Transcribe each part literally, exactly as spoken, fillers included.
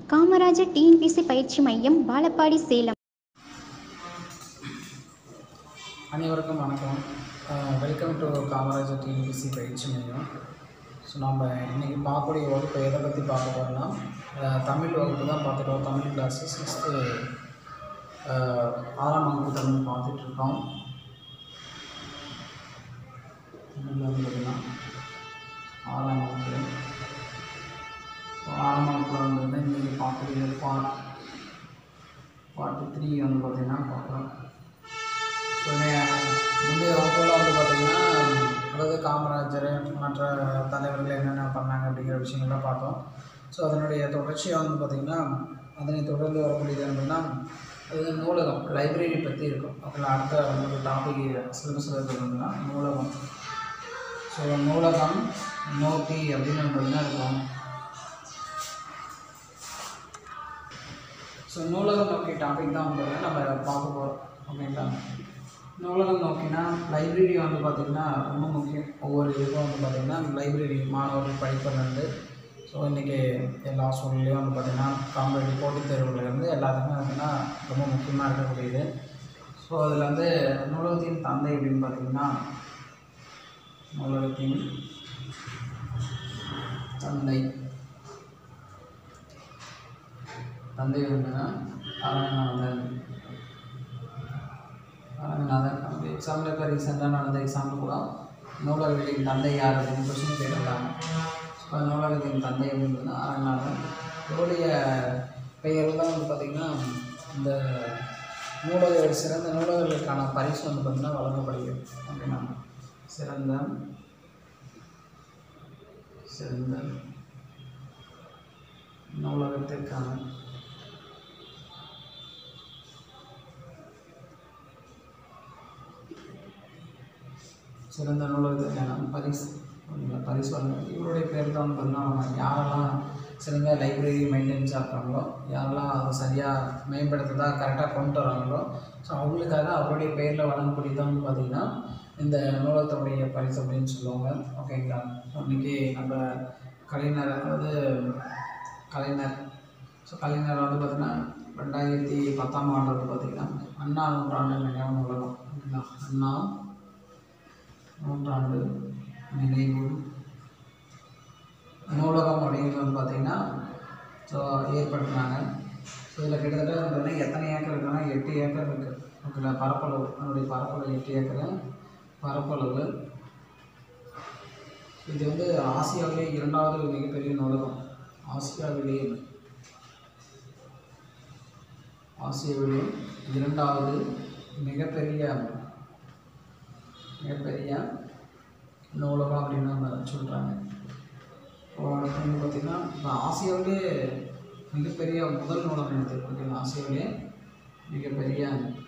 Kamarajar TNPSC பயிற்சி மையம், வாழப்பாடி, சேலம். அனைவருக்கும் வணக்கம். வெல்கம் டு காமராஜர் டிஎன்பிஎஸ்சி பயிற்சி மையம். ஸோ நம்ம இன்றைக்கி பார்க்கக்கூடிய வகுப்பு எதை பற்றி பார்க்க போகிறோம்னா, தமிழ் வகுப்பு தான் பார்த்துட்டோம். தமிழ் கிளாஸு சிக்ஸ்த்து ஆறாம் வகுப்பு தமிழ் பார்த்துட்ருக்கோம். தமிழில் வந்து பார்த்திங்கன்னா ஆறாம் வகுப்பு ஆறாம் வகுப்பில் வந்து இன்றைக்கி பார்க்கக்கூடிய பார்ட் பார்ட்டு த்ரீ வந்து பார்த்திங்கன்னா பார்க்குறோம். ஸோ முந்தைய வகுப்பில் வந்து பார்த்திங்கன்னா, அதாவது காமராஜர் மற்ற தலைவர்கள் என்னென்ன பண்ணாங்க அப்படிங்கிற விஷயங்கள்லாம் பார்த்தோம். ஸோ அதனுடைய தொடர்ச்சியாக வந்து பார்த்திங்கன்னா, அதனை தொடர்ந்து வரக்கூடியது அப்படின்னா, அது நூலகம், லைப்ரரி பற்றி இருக்கும். அதில் அடுத்த ஒரு டாபிக் சிலபஸில் இருக்கிறதுனா நூலகம். ஸோ நூலகம் நோக்கி அப்படின்னு பார்த்திங்கன்னா இருக்கும். ஸோ நூலகம் நோக்கி டாபிக் தான் வந்து நம்ம பார்க்க போகிறோம். ஓகேங்களா? நூலகம் நோக்கினா லைப்ரரி வந்து பார்த்திங்கன்னா ரொம்ப முக்கியம். ஒவ்வொரு இதுக்கும் வந்து பார்த்திங்கன்னா லைப்ரரி மாணவர்கள் படிப்பதுலேருந்து, ஸோ இன்றைக்கி எல்லா சூழ்நிலையும் வந்து பார்த்திங்கன்னா காம்படிட்டிவ் போட்டித் தேர்வுலேருந்து எல்லாத்துக்குமே பார்த்திங்கன்னா ரொம்ப முக்கியமாக இருக்கக்கூடியது. ஸோ அதில் வந்து நூலகத்தின் தந்தை அப்படின்னு பார்த்திங்கன்னா, நூலகத்தின் தந்தை தந்தை வந்துன்னா அரங்கநாதன். அரங்கநாதன் அந்த எக்ஸாமில் இப்போ ரீசெண்டாக நடந்த எக்ஸாம்பிள் கூட நூலகத்தின் தந்தை யார் அப்படின்னு கொஸ்டின் கேட்டிருக்காங்க. ஸோ நூலகத்தின் தந்தை அப்படின்னா அரங்கநாதன். இவருடைய பெயர் தான் வந்து பார்த்திங்கன்னா இந்த நூலக சிறந்த நூலகர்களுக்கான பரிசு வந்து பார்த்திங்கன்னா வழங்கப்படுகிறது. அப்படின்னா சிறந்த சிறந்த நூலகத்திற்கான சிறந்த நூலகத்திற்கான பரிசு பரிசு வழங்க இவருடைய பேர் தான் வந்து பார்த்தீங்கன்னா, யாரெல்லாம் சிறந்த லைப்ரரி மெயின்டெனன்ஸ் ஆகிறாங்களோ, யாரெல்லாம் அதை சரியாக மேம்படுத்துறதா கரெக்டாக கொண்டு வராங்களோ, ஸோ அவங்களுக்காக அவருடைய பெயரில் வழங்கக்கூடியதான் வந்து பார்த்திங்கன்னா இந்த நூலகத்தினுடைய பரிசு அப்படின்னு சொல்லுவாங்க. ஓகேங்களா? ஸோ இன்றைக்கி நம்ம கலைஞர், அதாவது கலைஞர் ஸோ கலைஞர் வந்து பார்த்திங்கன்னா ரெண்டாயிரத்தி பத்தாம் ஆண்டு வந்து பார்த்திங்கன்னா அண்ணா நூற்றாண்டு நினைவு நூலகம். ஓகேங்களா? அண்ணா நூற்றாண்டு நினைவு நூலகம் அப்படிங்கிறது வந்து பார்த்திங்கன்னா ஸோ ஏற்படுத்தினாங்க. ஸோ இதில் கிட்டத்தட்ட பார்த்தீங்கன்னா எத்தனை ஏக்கர் இருக்குன்னா எட்டு ஏக்கர் இருக்குது. ஓகேங்களா? பரப்பளவு, அதனுடைய பரப்பளவு எட்டு ஏக்கர் பரப்பளவு. இது வந்து ஆசியாவிலே இரண்டாவது மிகப்பெரிய நூலகம். ஆசியாவிலே ஆசியாவிலே இரண்டாவது மிகப்பெரிய மிகப்பெரிய நூலகம் அப்படின்னு நம்ம சொல்கிறாங்க. இப்போ அடுத்து வந்து பார்த்திங்கன்னா, இப்போ ஆசியாவிலே மிகப்பெரிய முதல் நூலகம் எடுத்து. ஓகேங்களா? ஆசியாவிலே மிகப்பெரிய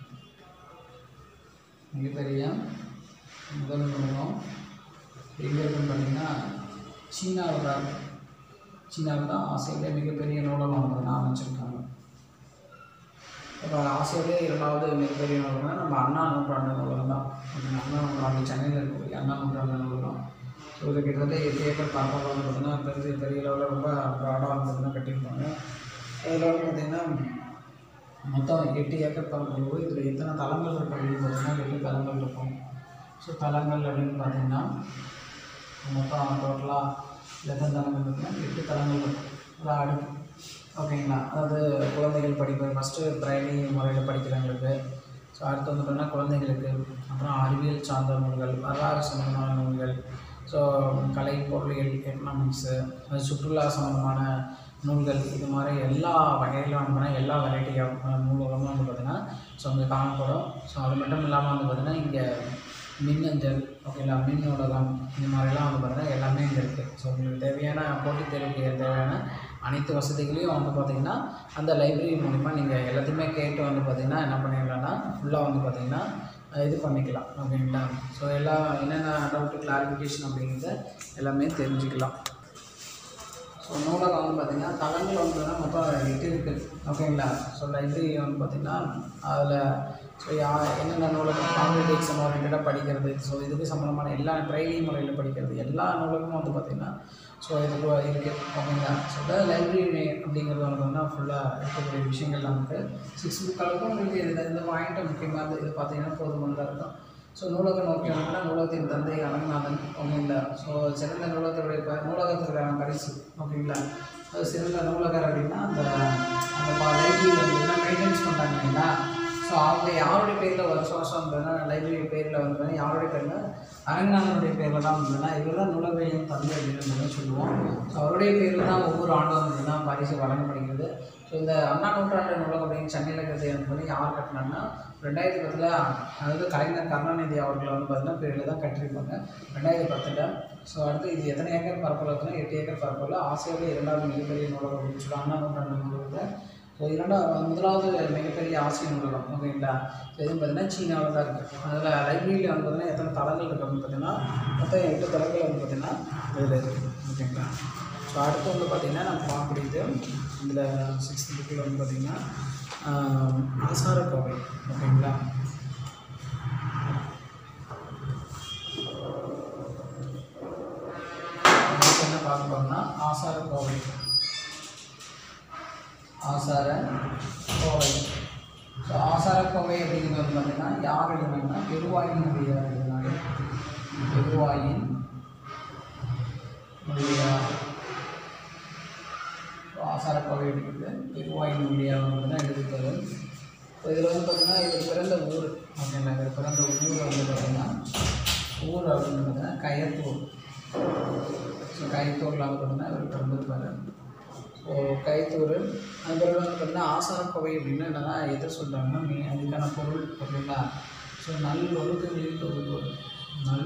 மிகப்பெரிய முதல் நூலகம் எங்கே இருக்குன்னு பார்த்திங்கன்னா சீனாவில் தான். சீனாவில் தான் ஆசியாவிலே மிகப்பெரிய நூலகம் வந்து அமைச்சிருக்காங்க. இப்போ ஆசியாவிலே இரண்டாவது மிகப்பெரிய நூலகம்னா நம்ம அண்ணா நூற்றாண்டு நூலகம் தான். அண்ணா நூற்றாண்டு சென்னையில் இருக்கக்கூடிய அண்ணா நூற்றாண்டு நூலகம். ஸோ இது கிட்டத்தட்ட எட்டு ஏக்கர் பரப்பளவு வந்து பார்த்திங்கன்னா பெரிய பெரிய லெவலில் ரொம்ப ப்ராடாக வந்து பார்த்திங்கன்னா கட்டியிருப்பாங்க. அதில் வந்து பார்த்திங்கன்னா மொத்தம் எட்டு ஏக்கர் பரப்பளவு. இதில் எத்தனை தளங்கள் இருக்கும் அப்படின்னு பார்த்திங்கன்னா எட்டு தளங்கள் இருக்கும். ஸோ தளங்கள் அப்படின்னு பார்த்திங்கன்னா மொத்தம் டோட்டலாக எத்தனை தளங்கள் இருக்குன்னா எட்டு தளங்கள் இருக்கும். அதான் அடுக்கு. ஓகேங்களா? அதாவது குழந்தைகள் படிப்பது ஃபஸ்ட்டு பிரைமரி முறையில் படிக்கிறவங்களுக்கு. ஸோ அடுத்து வந்து பார்த்திங்கன்னா குழந்தைங்களுக்கு, அப்புறம் அறிவியல் சார்ந்த நூல்கள், வரலாறு சம்பந்தமான நூல்கள், ஸோ கலை, பொருளியல், எக்கனாமிக்ஸு, சுற்றுலா சம்பந்தமான நூல்கள், இது மாதிரி எல்லா வகையிலும் வந்து எல்லா வெரைட்டி ஆஃப் நூலகமும் வந்து பார்த்திங்கன்னா ஸோ அங்கே காணப்படும். ஸோ அது மட்டும் இல்லாமல் வந்து பார்த்திங்கன்னா இங்கே மின்னஞ்சல், ஓகேங்களா, மின் நூலகம், இந்த மாதிரிலாம் வந்து பார்த்திங்கன்னா எல்லாமே இங்கே இருக்குது. ஸோ உங்களுக்கு தேவையான போட்டித் தேர்வுக்கு தேவையான அனைத்து வசதிகளையும் வந்து பார்த்திங்கன்னா அந்த லைப்ரரி மூலிமா நீங்கள் எல்லாத்தையுமே கேட்டு வந்து பார்த்திங்கன்னா என்ன பண்ணிடலாம்னா ஃபுல்லாக வந்து பார்த்திங்கன்னா இது பண்ணிக்கலாம். ஓகேங்களா? ஸோ எல்லா என்னென்ன டவுட்டு கிளாரிஃபிகேஷன் அப்படிங்கிறத எல்லாமே தெரிஞ்சுக்கலாம். ஸோ நூலகம் வந்து பார்த்திங்கன்னா தளங்கள் வந்து மொத்தம் எட்டு இருக்குது. ஓகேங்களா? ஸோ லைப்ரரி வந்து பார்த்திங்கன்னா அதில் ஸோ யா என்னென்ன நூலகம் காம்படிட்டிவ் எக்ஸாம் ஓரியன்டாக படிக்கிறது, ஸோ இதுக்கு சம்மந்தமான எல்லா ட்ரைனிங் முறையில் படிக்கிறது எல்லா நூலகமும் வந்து பார்த்திங்கன்னா ஸோ இது இருக்குது. ஓகேங்களா? ஸோ லைப்ரரி அப்படிங்கிறது வந்து பார்த்தீங்கன்னா ஃபுல்லாக இருக்கக்கூடிய விஷயங்கள் நமக்கு சிக்ஸ் புக் அளவுக்கு உங்களுக்கு இது இந்த பாயிண்ட்டை முக்கியமாக இது பார்த்தீங்கன்னா போதுமானதாக இருக்கும். ஸோ நூலகம் நோக்கி வந்தோம்னா நூலகத்தின் தந்தை அரங்கநாதன் ஓகேங்களா. ஸோ சிறந்த நூலகத்துடைய ப நூலகத்துக்கான பரிசு ஓகேங்களா. அது சிறந்த நூலகர் அப்படின்னா அந்த அந்த லைப்ரரி வந்து மெயின்டைன்ஸ் பண்ணுறாங்க இல்லைங்களா. ஸோ அவங்க யாருடைய பேரில் வருஷம் வருஷம் வந்ததுன்னா லைப்ரரி பேரில் வந்ததுன்னா யாருடைய பேரில் அரங்கநாதனுடைய பேரில் தான் வந்ததுன்னா இவர் தான் நூலகையும் தந்தை அப்படின்னு சொல்லுவோம். ஸோ அவருடைய பேரில் தான் ஒவ்வொரு ஆண்டும் வந்ததுன்னா பரிசு வழங்கப்படுகிறது. ஸோ இந்த அண்ணா நூற்றாண்டு நூலகம் அப்படின்னு சென்னையில் இருக்கிறது வந்து யார் கட்டினாங்கன்னா ரெண்டாயிரத்தி பத்தில் அதாவது கலைஞர் கருணாநிதி அவர்களை வந்து பார்த்தீங்கன்னா பேரில் தான் கட்டியிருப்பாங்க ரெண்டாயிரத்தி பத்தில். ஸோ அடுத்து இது எத்தனை ஏக்கர் பரப்பளவு இருக்குன்னா எட்டு ஏக்கர் பரப்பளவு ஆசியாவில் இரண்டாவது மிகப்பெரிய நூலகம் அப்படின்னு சொல்லுவாங்க அண்ணா நூற்றாண்டு நூலகத்தை. ஸோ இரண்டாவது முதலாவது மிகப்பெரிய ஆசிய நூலகம் ஓகேங்களா. ஸோ இதுன்னு பார்த்தீங்கன்னா சீனாவில் தான் இருக்குது. அதில் லைப்ரரியில் வந்து பார்த்தீங்கன்னா எத்தனை தளங்கள் இருக்குது அப்படின்னு பார்த்தீங்கன்னா மொத்தம் எட்டு தளங்கள் வந்து பார்த்தீங்கன்னா இதில் இருக்குது ஓகேங்களா. ஸோ அடுத்து வந்து பார்த்திங்கன்னா நம்ம பார்க்கக்கூடியது இதில் சிக்ஸ்த் புக்கில் வந்து பார்த்திங்கன்னா ஆசாரக்கோவை ஓகேங்களா. என்ன பார்க்க போகிறோம்னா ஆசாரக்கோவை ஆசார கோவை. ஸோ ஆசாரக்கோவை அப்படிங்கிறது வந்து பார்த்திங்கன்னா யார் எழுதினாங்கன்னா பெருவாயின் மொழியார் எழுதினாங்க. பெருவாயின் மொழியார் ஆசாரக்கோவை எடுக்கிறது பெருவாயின் மொழியார் வந்து தான் எழுதிக்கிறது. ஸோ இதில் வந்து பார்த்திங்கன்னா இவர் பிறந்த ஊர் ஓகேங்களா. இவர் பிறந்த ஊர் வந்து பார்த்திங்கன்னா ஊர் அப்படின்னு பார்த்தீங்கன்னா கயத்தூர். ஸோ கயத்தூரில் வந்து பார்த்திங்கன்னா இவர் பிறந்திருப்பார். ஸோ கைத்தூர் அது பிறகு வந்து பார்த்திங்கன்னா ஆசாரக்கோவை அப்படின்னா என்னன்னா எதை சொல்கிறாங்கன்னா மீ அதுக்கான பொருள் ஓகேங்களா. ஸோ நல் ஒழுக்கங்களின் தொகுப்பு நல்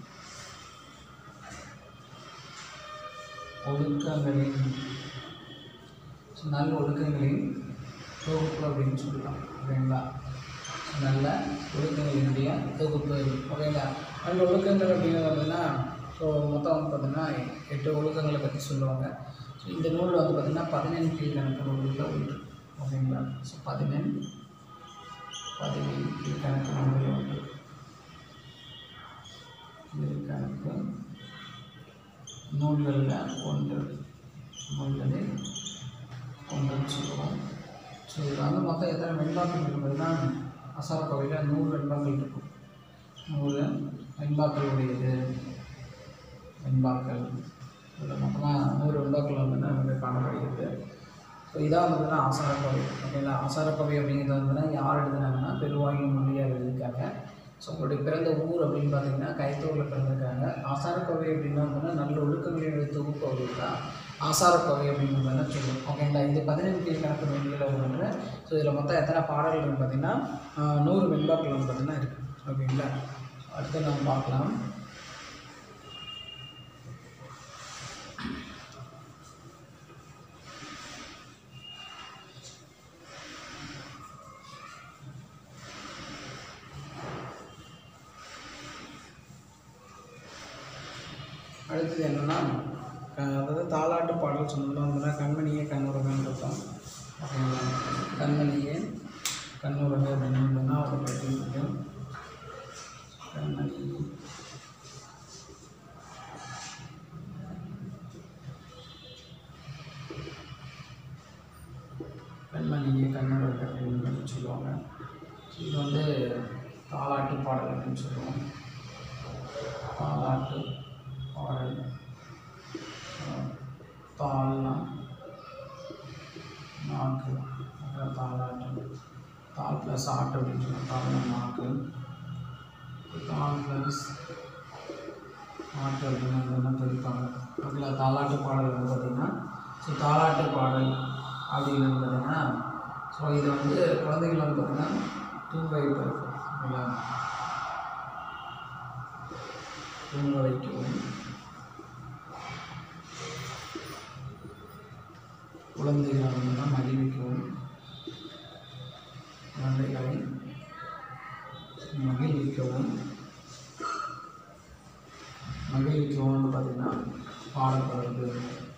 ஒழுக்கங்களின் ஸோ நல் ஒழுக்கங்களின் தொகுப்பு அப்படின்னு சொல்லலாம் ஓகேங்களா. நல்ல ஒழுக்கங்களினுடைய தொகுப்பு ஓகேங்களா. நல்ல ஒழுக்கங்கள் அப்படிங்கிறது பார்த்தீங்கன்னா ஸோ மொத்தம் வந்து பார்த்திங்கன்னா எட்டு ஒழுக்கங்களை பற்றி சொல்லுவாங்க. ஸோ இந்த நூலில் வந்து பார்த்திங்கன்னா பதினெண் கீழ்கணக்கு நூல்களில் ஒன்று ஓகேங்களா. ஸோ பதினெண் பதினெண் கீழ்கணக்கு நூல்களில் ஒன்று கீழ்கணக்கு நூல்களில் ஒன்று நூல்களில் ஒன்றுன்னு சொல்லுவோம். ஸோ இதில் வந்து மொத்தம் எத்தனை வெண்பாக்கள் இருக்குதுன்னா ஆசாரக்கோவையில் நூறு வெண்பாக்கள் இருக்கும். நூறு வெண்பாக்கள் உடையது வெண்பாக்கள் இதில் மொத்தமாக நூறு வெண்பாக்கள் வந்து நமக்கு காணப்படுகிறது. ஸோ இதான் வந்து பார்த்தீங்கன்னா ஆசாரக்கோவை ஓகேங்களா. ஆசாரக்கோவை அப்படிங்கிறது வந்து யார் எழுதுனாங்கன்னா பெருவாயின் மொழியார் எழுதியிருக்காங்க. ஸோ உங்களுடைய பிறந்த ஊர் அப்படின்னு பார்த்தீங்கன்னா கைத்தூரில் பிறந்திருக்காங்க. ஆசாரக்கோவை அப்படின்னா வந்து நல்ல ஒழுக்கங்களினுடைய தொகுப்பு அப்படின்னா ஆசாரக்கோவை அப்படிங்கிறத சொல்லுவோம் ஓகேங்களா. இது பதினெண்டு கீழ்கணக்கு நூல்களில் ஒன்று. ஸோ இதில் மொத்தம் எத்தனை பாடல்கள் பார்த்தீங்கன்னா நூறு வெண்பாக்கள் வந்து பார்த்திங்கன்னா இருக்குது ஓகேங்களா. அடுத்து நம்ம பார்க்கலாம். அடுத்தது என்னென்னா அதாவது தாலாட்டு பாடல் சொன்னோம்னா வந்து கண்மணியே கண்ணுறகன்னு இருக்கும் ஓகேங்களா. கண்மணியே கண்ணுறகு அப்படின்னு அதை பற்றி இருக்கும். கண்மணி கண்மணியே கண்ணுறகு அப்படின்னு சொல்லுவாங்க. இது வந்து தாலாட்டு பாடல் அப்படின்னு சொல்லுவோம். தாலாட்டு பாடல் தாள்னா நாக்கு அப்புறம் தாளாட்டு தாள் ப்ளஸ் ஆட்டு அப்படின்னு சொல்லுவோம். தாள்னா நாக்கு தாள் ப்ளஸ் ஆட்டு அப்படின்னு பிரிப்பாங்க ஓகேங்களா. தாலாட்டு பாடல் வந்து பார்த்திங்கன்னா ஸோ தாலாட்டு பாடல் அப்படின்னு பார்த்திங்கன்னா ஸோ இது வந்து குழந்தைகள் வந்து பார்த்திங்கன்னா தூங்க வைப்பது ஓகேங்களா. தூங்க வைக்கவும் குழந்தைகளை வந்து மகிழ்விக்கவும் குழந்தைகளை மகிழ்விக்கவும் மகிழ்விக்கவும் பார்த்திங்கன்னா பாடப்படுறது.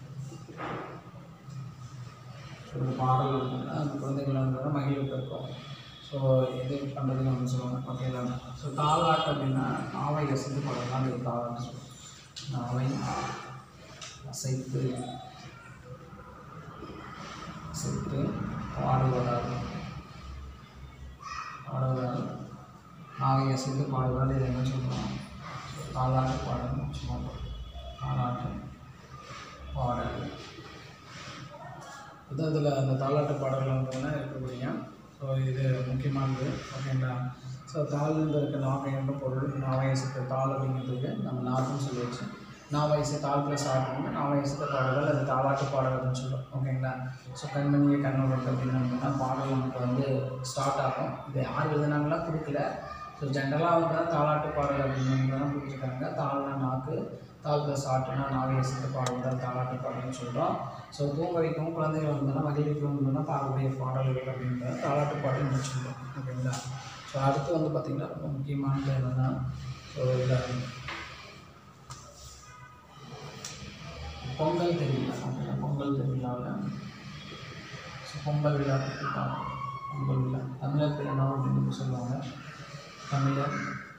ஒரு பாடல் அந்த குழந்தைகளை வந்து மகிழ்விப்பிருக்கோம். ஸோ இது பண்ணுறதுன்னு வந்து சொல்லுவாங்க ஓகேங்களா. ஸோ தாலாட்டு அப்படின்னா நாவை அசைத்து பாடலாம் அது தாலாட்டு சொல்லுவோம். நாவை அசைத்து இசைத்து பாடுவதால் பாடுவதால் நாவை அசைத்து பாடுவதால் இதை என்ன சொல்கிறோம்? ஸோ தாலாட்டு பாடல்னு சொல்லுவோம். தாலாட்டு பாடல் இதுதான் இதில் அந்த தாலாட்டு பாடல்கள் வந்து இருக்கக்கூடிய ஸோ இது முக்கியமானது. ஓகேங்களா? ஸோ தாள்ன்ற இருக்க நாவை என்ற பொருள் நாவை அசைத்த தாள் அப்படிங்கிறதுக்கு நம்ம நாக்குன்னு சொல்லி வச்சு நாவை அசை தாள் ப்ளஸ் ஆடணும் நாவை அசைத்த பாடல்கள் அது தாலாட்டு பாடல்கள்னு சொல்லுவோம். ஓகேங்களா? ஸோ கண்மணியை கண்ணோட அப்படின்னா பாடல் நமக்கு வந்து ஸ்டார்ட் ஆகும். இது யார் எழுதுனாங்கலாம் கொடுக்கல. ஸோ ஜென்ரலாக வந்து தான் தாலாட்டு பாடல் அப்படின்னு தான் கொடுத்துருக்காங்க. தாள்னா நாக்கு, தாள் ப்ளஸ் ஆட்டுனா நாவை அசைத்த பாடல்கள் தாலாட்டு பாடல்னு சொல்கிறோம். ஸோ தூங்க வைக்கவும் குழந்தைகள் வந்தோம்னா மகிழ்விக்கவும் வந்தோம்னா பாடக்கூடிய பாடல்கள் அப்படின்றது தாலாட்டு பாடல் சொல்கிறோம். ஓகேங்களா? ஸோ அடுத்து வந்து பார்த்திங்கன்னா ரொம்ப முக்கியமானது என்னென்னா ஸோ இதில் பொங்கல் திருவிழா. ஓகேங்களா? பொங்கல் திருவிழாவில் ஸோ பொங்கல் விழா பொங்கல் விழா தமிழர் திருநாள் அப்படின்னு சொல்லுவாங்க. தமிழர்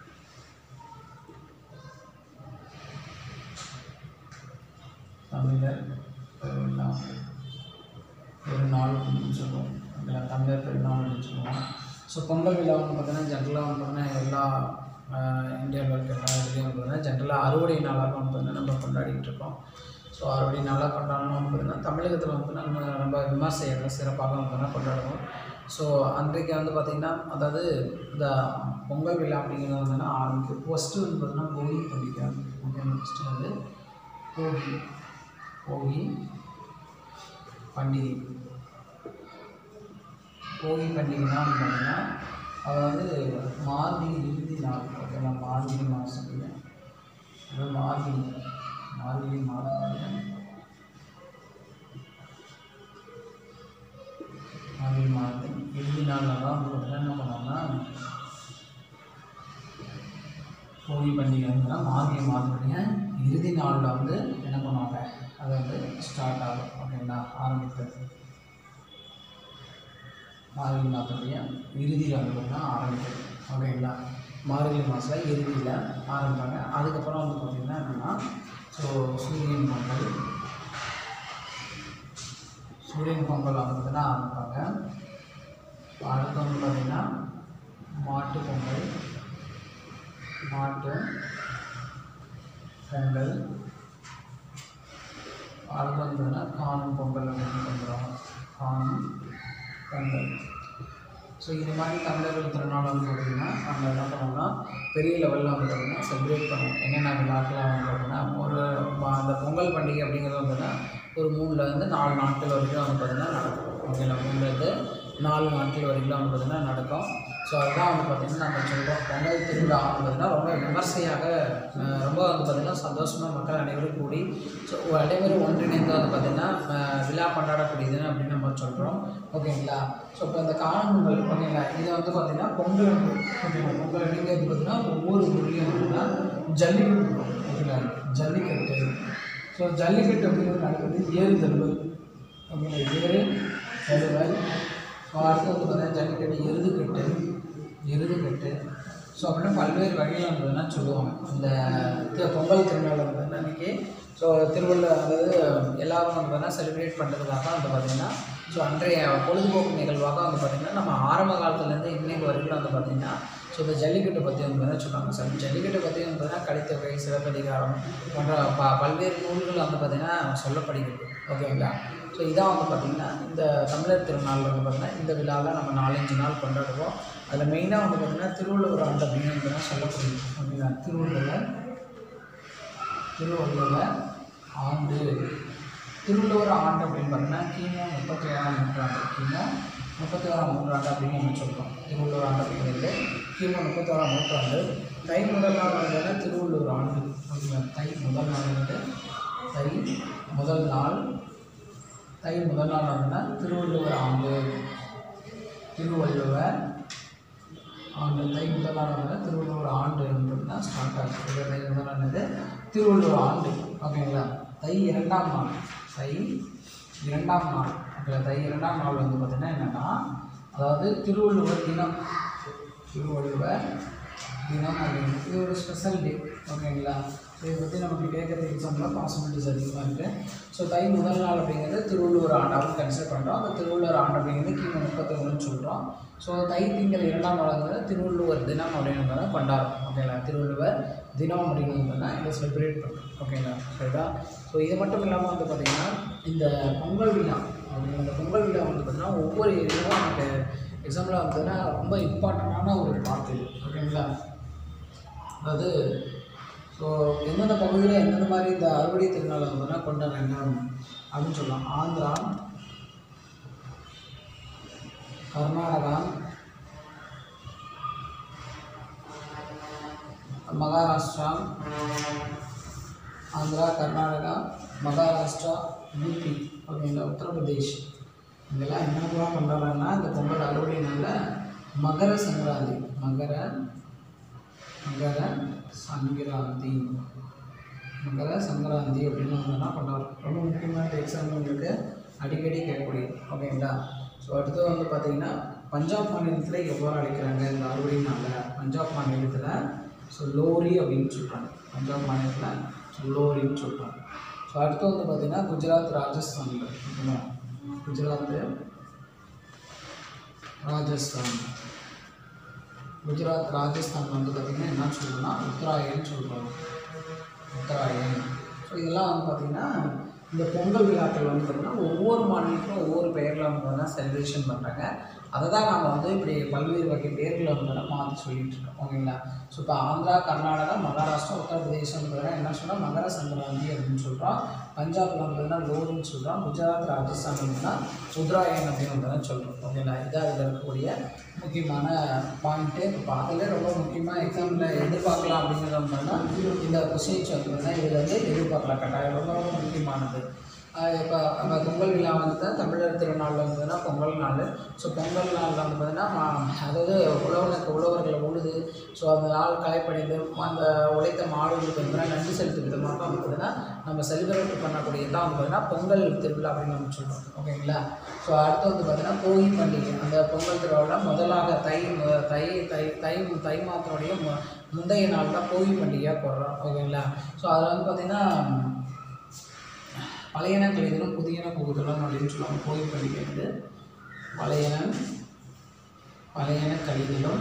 தமிழர் பெருநாள் பெருநாள் அப்படின்னு சொல்லுவோம். ஓகேங்களா? தமிழர் பெருநாள் அப்படின்னு சொல்லுவோம். ஸோ பொங்கல் விழா வந்து பார்த்தீங்கன்னா ஜென்ரலாக வந்து பார்த்தீங்கன்னா எல்லா இந்தியாவில் இருக்க எல்லா இதுலேயும் வந்து பார்த்தீங்கன்னா ஜென்ரலாக அறுவடை நாளாக வந்து பார்த்தீங்கன்னா நம்ம கொண்டாடிட்டு இருக்கோம். ஸோ அறுவடை நாளாக கொண்டாடணும் வந்து பார்த்தீங்கன்னா தமிழகத்தில் வந்து நம்ம ரொம்ப விமர்சையாக சிறப்பாக வந்து பார்த்தீங்கன்னா கொண்டாடுவோம். ஸோ அன்றைக்கு வந்து பார்த்திங்கன்னா அதாவது இந்த பொங்கல் விழா அப்படிங்கிறது வந்துன்னா ஆரம்பிக்கும். ஃபஸ்ட்டு வந்து பார்த்தீங்கன்னா போகி பண்டிகை. ஓகே, ஃபஸ்ட்டு வந்து போகி போகி பண்டிகை போகி பண்டிகைனா வந்து பார்த்திங்கன்னா அதாவது மார்கழி இறுதி நாள். ஓகேங்களா? மார்கழி மாதம் அதாவது மார்கழி மார்கழி மாதம் மார்கழி மாதத்தின் இறுதி நாளில் தான் வந்து பார்த்திங்கன்னா என்ன பண்ணுவோம்னா போகி பண்டிகை வந்துன்னா மார்கழி மாதத்துடைய இறுதி நாளில் வந்து என்ன பண்ணுவாங்க அது வந்து ஸ்டார்ட் ஆகும். ஓகேங்களா? ஆரம்பித்தது மார்கழி மாதத்துடைய இறுதியில் வந்து பார்த்திங்கன்னா ஆரம்பிக்கிறது. ஓகேங்களா? மார்கழி மாதத்தில் இறுதியில் ஆரம்பிப்பாங்க. அதுக்கப்புறம் வந்து பார்த்திங்கன்னா என்னென்னா ஸோ சூரியன் பொங்கல் சூரியன் பொங்கல் வந்து பார்த்திங்கன்னா ஆரம்பிப்பாங்க. அடுத்து வந்து பார்த்திங்கன்னா மாட்டு பொங்கல் மாட்டு பொங்கல் அடுத்து வந்து பார்த்திங்கன்னா காணும் பொங்கல் அப்படின்னு சொல்கிறாங்க. காணும் பொங்கல். ஸோ இது மாதிரி தமிழர்கள் திருநாள் வந்து பார்த்திங்கன்னா நம்ம என்ன பண்ணோம்னா பெரிய லெவலில் வந்து பார்த்திங்கன்னா செலிப்ரேட் பண்ணுவோம். என்னென்ன விழாக்கெலாம் வந்து பார்த்திங்கன்னா ஒரு அந்த பொங்கல் பண்டிகை அப்படிங்கிறது வந்துன்னா ஒரு மூணுலேருந்து நாலு நாட்கள் வரைக்கும் வந்து பார்த்திங்கன்னா நடக்கும். ஓகேங்களா? மூணுலேருந்து நாலு நாட்கள் வரைக்கும் வந்து பார்த்திங்கன்னா நடக்கும். ஸோ அதுதான் வந்து பார்த்திங்கன்னா நம்ம சொல்கிறோம் பொங்கல் திருவிழா வந்து பார்த்திங்கன்னா ரொம்ப விமர்சையாக ரொம்ப வந்து பார்த்திங்கன்னா சந்தோஷமாக மக்கள் அனைவரும் கூடி ஸோ அனைவரும் ஒன்றிணைந்து வந்து பார்த்திங்கன்னா விழா கொண்டாடக்கூடியதுன்னு அப்படின்னு நம்ம சொல்கிறோம். ஓகேங்களா? ஸோ இப்போ இந்த காணும் பொங்கல் ஓகேங்களா இதை வந்து பார்த்திங்கன்னா பொங்கல் ஓகேங்களா பொங்கல் அப்படிங்கிறது பார்த்திங்கன்னா ஒவ்வொரு ஊர்லேயும் பார்த்திங்கன்னா ஜல்லிக்கட்டு. ஓகேங்களா? ஜல்லிக்கட்டு. ஸோ ஜல்லிக்கட்டு அப்படிங்கிறது நடக்குது ஏறு தழுவல். ஓகேங்களா? ஏறு தழுவல். ஸோ அடுத்து வந்து பார்த்திங்கன்னா ஜல்லிக்கட்டு எருதுக்கட்டு எருதுக்கட்டு ஸோ அப்படின்னா பல்வேறு வகையில் இருந்ததுன்னா சொல்லுவாங்க. இந்த பொங்கல் திருநாள் வந்து அன்றைக்கி ஸோ திருவள்ளுவர் அதாவது எல்லோரும் வந்து பார்த்திங்கன்னா செலிப்ரேட் பண்ணுறதுக்காக வந்து பார்த்திங்கன்னா ஸோ அன்றைய பொழுதுபோக்கு நிகழ்வாக வந்து பார்த்திங்கன்னா நம்ம ஆரம்ப காலத்துலேருந்து இன்றைக்கு வரைக்கும் வந்து பார்த்திங்கன்னா ஸோ இந்த ஜல்லிக்கட்டு பற்றி வந்து பார்த்தீங்கன்னா சொல்லுவாங்க. சார் ஜல்லிக்கட்டு பற்றி வந்து பார்த்திங்கன்னா கலித்தொகை சிலப்பதிகாரம் போன்ற ப பல்வேறு நூல்கள் வந்து பார்த்திங்கன்னா சொல்லப்படுகிறது. ஓகேங்களா? ஸோ இதான் வந்து பார்த்திங்கன்னா இந்த தமிழர் திருநாள் வந்து பார்த்திங்கன்னா இந்த விழாவில் நம்ம நாலஞ்சு நாள் கொண்டாடுவோம். அதில் மெயினாக வந்து பார்த்திங்கன்னா திருவள்ளுவர் ஆண்டு அப்படின்னு வந்து தான் சொல்லப்படுது. ஓகேங்களா? திருவள்ளுவர் திருவள்ளுவர் ஆண்டு திருவள்ளுவர் ஆண்டு அப்படின்னு பார்த்திங்கன்னா கிமு முப்பத்தி ஏழாம் நூற்றாண்டு கிமு முப்பத்தி ஓராம் நூற்றாண்டு அப்படின்னு நம்ம சொல்கிறோம். திருவள்ளுவர் ஆண்டு அப்படிங்கிறது கிமு முப்பத்தி ஓராம் நூற்றாண்டு. தை முதல் நாள் வந்து திருவள்ளுவர் ஆண்டு. ஓகேங்களா? தை முதல் நாள் வந்து தை முதல் நாள் தை முதல் நாள் வந்துன்னா திருவள்ளுவர் ஆண்டு திருவள்ளுவர் ஆண்டு தை முதல் நாள் வந்து திருவள்ளுவர் ஆண்டு அப்படின்னா ஸ்டார்ட் ஆகுது. தை முதல் நாள் வந்து திருவள்ளுவர் ஆண்டு. ஓகேங்களா? தை இரண்டாம் நாள் தை இரண்டாம் நாள் ஓகேங்களா? தை இரண்டாம் நாள் வந்து பார்த்திங்கன்னா என்னென்னா அதாவது திருவள்ளுவர் தினம் திருவள்ளுவர் தினம் அப்படிங்கிறது இது ஒரு ஸ்பெஷல் டே. ஓகேங்களா? இதை பற்றி நமக்கு கேட்குற எக்ஸாம்பிளாக பாசிபிலிட்டிஸ் அதிகமாக இருக்குது. ஸோ தை முதல் நாள் அப்படிங்கிறது திருவள்ளுவர் ஆண்டாகவும் கன்சிடர் பண்ணுறோம். அந்த திருவள்ளுவர் ஆண்டு அப்படிங்கிறது கிமு முப்பத்தி ஒன்றுன்னு சொல்கிறோம். ஸோ தை திங்கள் இரண்டாம் நாள் திருவள்ளுவர் தினம் அப்படின்னு கொண்டாடுறோம். ஓகேங்களா, திருவள்ளுவர் தினம் அப்படின்னு இதை செலிப்ரேட் பண்ணுறோம். ஓகேங்களா, சரிதா. ஸோ இது மட்டும் இல்லாமல் வந்து பார்த்திங்கன்னா இந்த பொங்கல் விழா அப்படிங்கிற இந்த பொங்கல் விழா வந்து பார்த்திங்கன்னா ஒவ்வொரு ஏரியாவும் நமக்கு எக்ஸாம்பிளாக வந்ததுன்னா ரொம்ப இம்பார்ட்டண்ட்டான ஒரு பார்ட் இது. ஓகேங்களா, அதாவது ஸோ எந்தெந்த பகுதியில் எந்தெந்த மாதிரி இந்த அறுவடை திருநாளை வந்தோன்னா கொண்டாடுறாங்க அப்படின்னு சொல்லலாம். ஆந்திரா, கர்நாடகா, மகாராஷ்டிரா, ஆந்திரா, கர்நாடகா, மகாராஷ்டிரா, யூபி, ஓகேங்களா, உத்தரப்பிரதேஷ், இதெல்லாம் என்னென்னலாம் கொண்டாடுறாங்கன்னா இந்த பொங்கல் அறுவடை நாளில் மகர சங்கராந்தி மகர மகர சங்கராந்தி மகர சங்கராந்தி அப்படின்னு ஒன்றுனா கொண்டாடுறோம். ரொம்ப முக்கியமான எக்ஸாம்பிள் உங்களுக்கு அடிக்கடி கேட்கக்கூடியது. ஓகேங்களா, ஸோ அடுத்து வந்து பார்த்திங்கன்னா பஞ்சாப் மாநிலத்தில் எவ்வாறு அழைக்கிறாங்க இந்த அறுவடை நாளில்? பஞ்சாப் மாநிலத்தில் ஸோ லோரி அப்படின்னு சொல்கிறாங்க. பஞ்சாப் மாநிலத்தில் ஸோ லோரின்னு சொல்கிறாங்க. ஸோ அடுத்து வந்து பார்த்திங்கன்னா குஜராத், ராஜஸ்தானில் ஓகேங்களா, குஜராத்து, ராஜஸ்தான், குஜராத் ராஜஸ்தான் வந்து பார்த்திங்கன்னா என்ன சொல்கிறோம்னா உத்தராயண் சொல்கிறோம். உத்தராயண். ஸோ இதெல்லாம் வந்து பார்த்திங்கன்னா இந்த பொங்கல் விழாக்கள் வந்து பார்த்திங்கன்னா ஒவ்வொரு மாநிலத்திலும் ஒவ்வொரு பெயரில் வந்து பார்த்திங்கன்னா செலிப்ரேஷன் பண்ணுறாங்க. அதை தான் நாம் வந்து இப்படி பல்வேறு வகை பேர்களை வந்து மாற்றி சொல்லிகிட்டு இருக்கோம். ஓகேங்களா, ஸோ இப்போ ஆந்திரா, கர்நாடகா, மகாராஷ்டிரா, உத்தரப்பிரதேசம் வந்து என்ன சொன்னால் மகர சங்கராந்தி அப்படின்னு சொல்கிறோம். பஞ்சாபில் வந்துன்னா லோரின்னு சொல்கிறோம். குஜராத், ராஜஸ்தான் வந்துன்னா உத்தராயண் அப்படின்னு வந்து சொல்கிறோம். ஓகேங்களா, இதாக இதில் இருக்கக்கூடிய முக்கியமான பாயிண்ட்டு. இப்போ பார்த்தாலே ரொம்ப முக்கியமாக எக்ஸாம்பிள் எதிர்பார்க்கலாம் அப்படிங்கிறது வந்தோம்னா இந்த கொஸ்டின்ஸ் வந்து இதில் வந்து எதிர்பார்க்கலாம் கட்டாயம் ரொம்ப ரொம்ப முக்கியமானது. இப்போ நம்ம பொங்கல் விழா வந்து தமிழர் திருநாளில் வந்ததுன்னா பொங்கல் நாள். ஸோ பொங்கல் நாளில் வந்து பார்த்திங்கன்னா அதாவது உழவனுக்கு உழவர்களை உழுது ஸோ அந்த நாள் களைப்படைந்து அந்த உழைத்த மாடுகளுக்கு வந்து நன்றி செலுத்தும் விதமாக வந்து பார்த்திங்கன்னா நம்ம செலிப்ரேட் பண்ணக்கூடியது தான் வந்து பார்த்திங்கன்னா பொங்கல் திருவிழா அப்படின்னு நம்ம சொல்கிறோம். ஓகேங்களா, ஸோ அடுத்து வந்து பார்த்திங்கன்னா போகி பண்டிகை. அந்த பொங்கல் திருவிழா முதலாக தை தை தை தை தை மாதத்துடைய முந்தைய நாள் தான் போகி பண்டிகையாக போடுறோம். ஓகேங்களா, ஸோ அதில் வந்து பார்த்திங்கன்னா பழையன கழிதலும் புதியன புகுதலும் அப்படின்னு சொல்லுவாங்க. போகி பண்டிகை வந்து பழையன பழையன கழிதலும்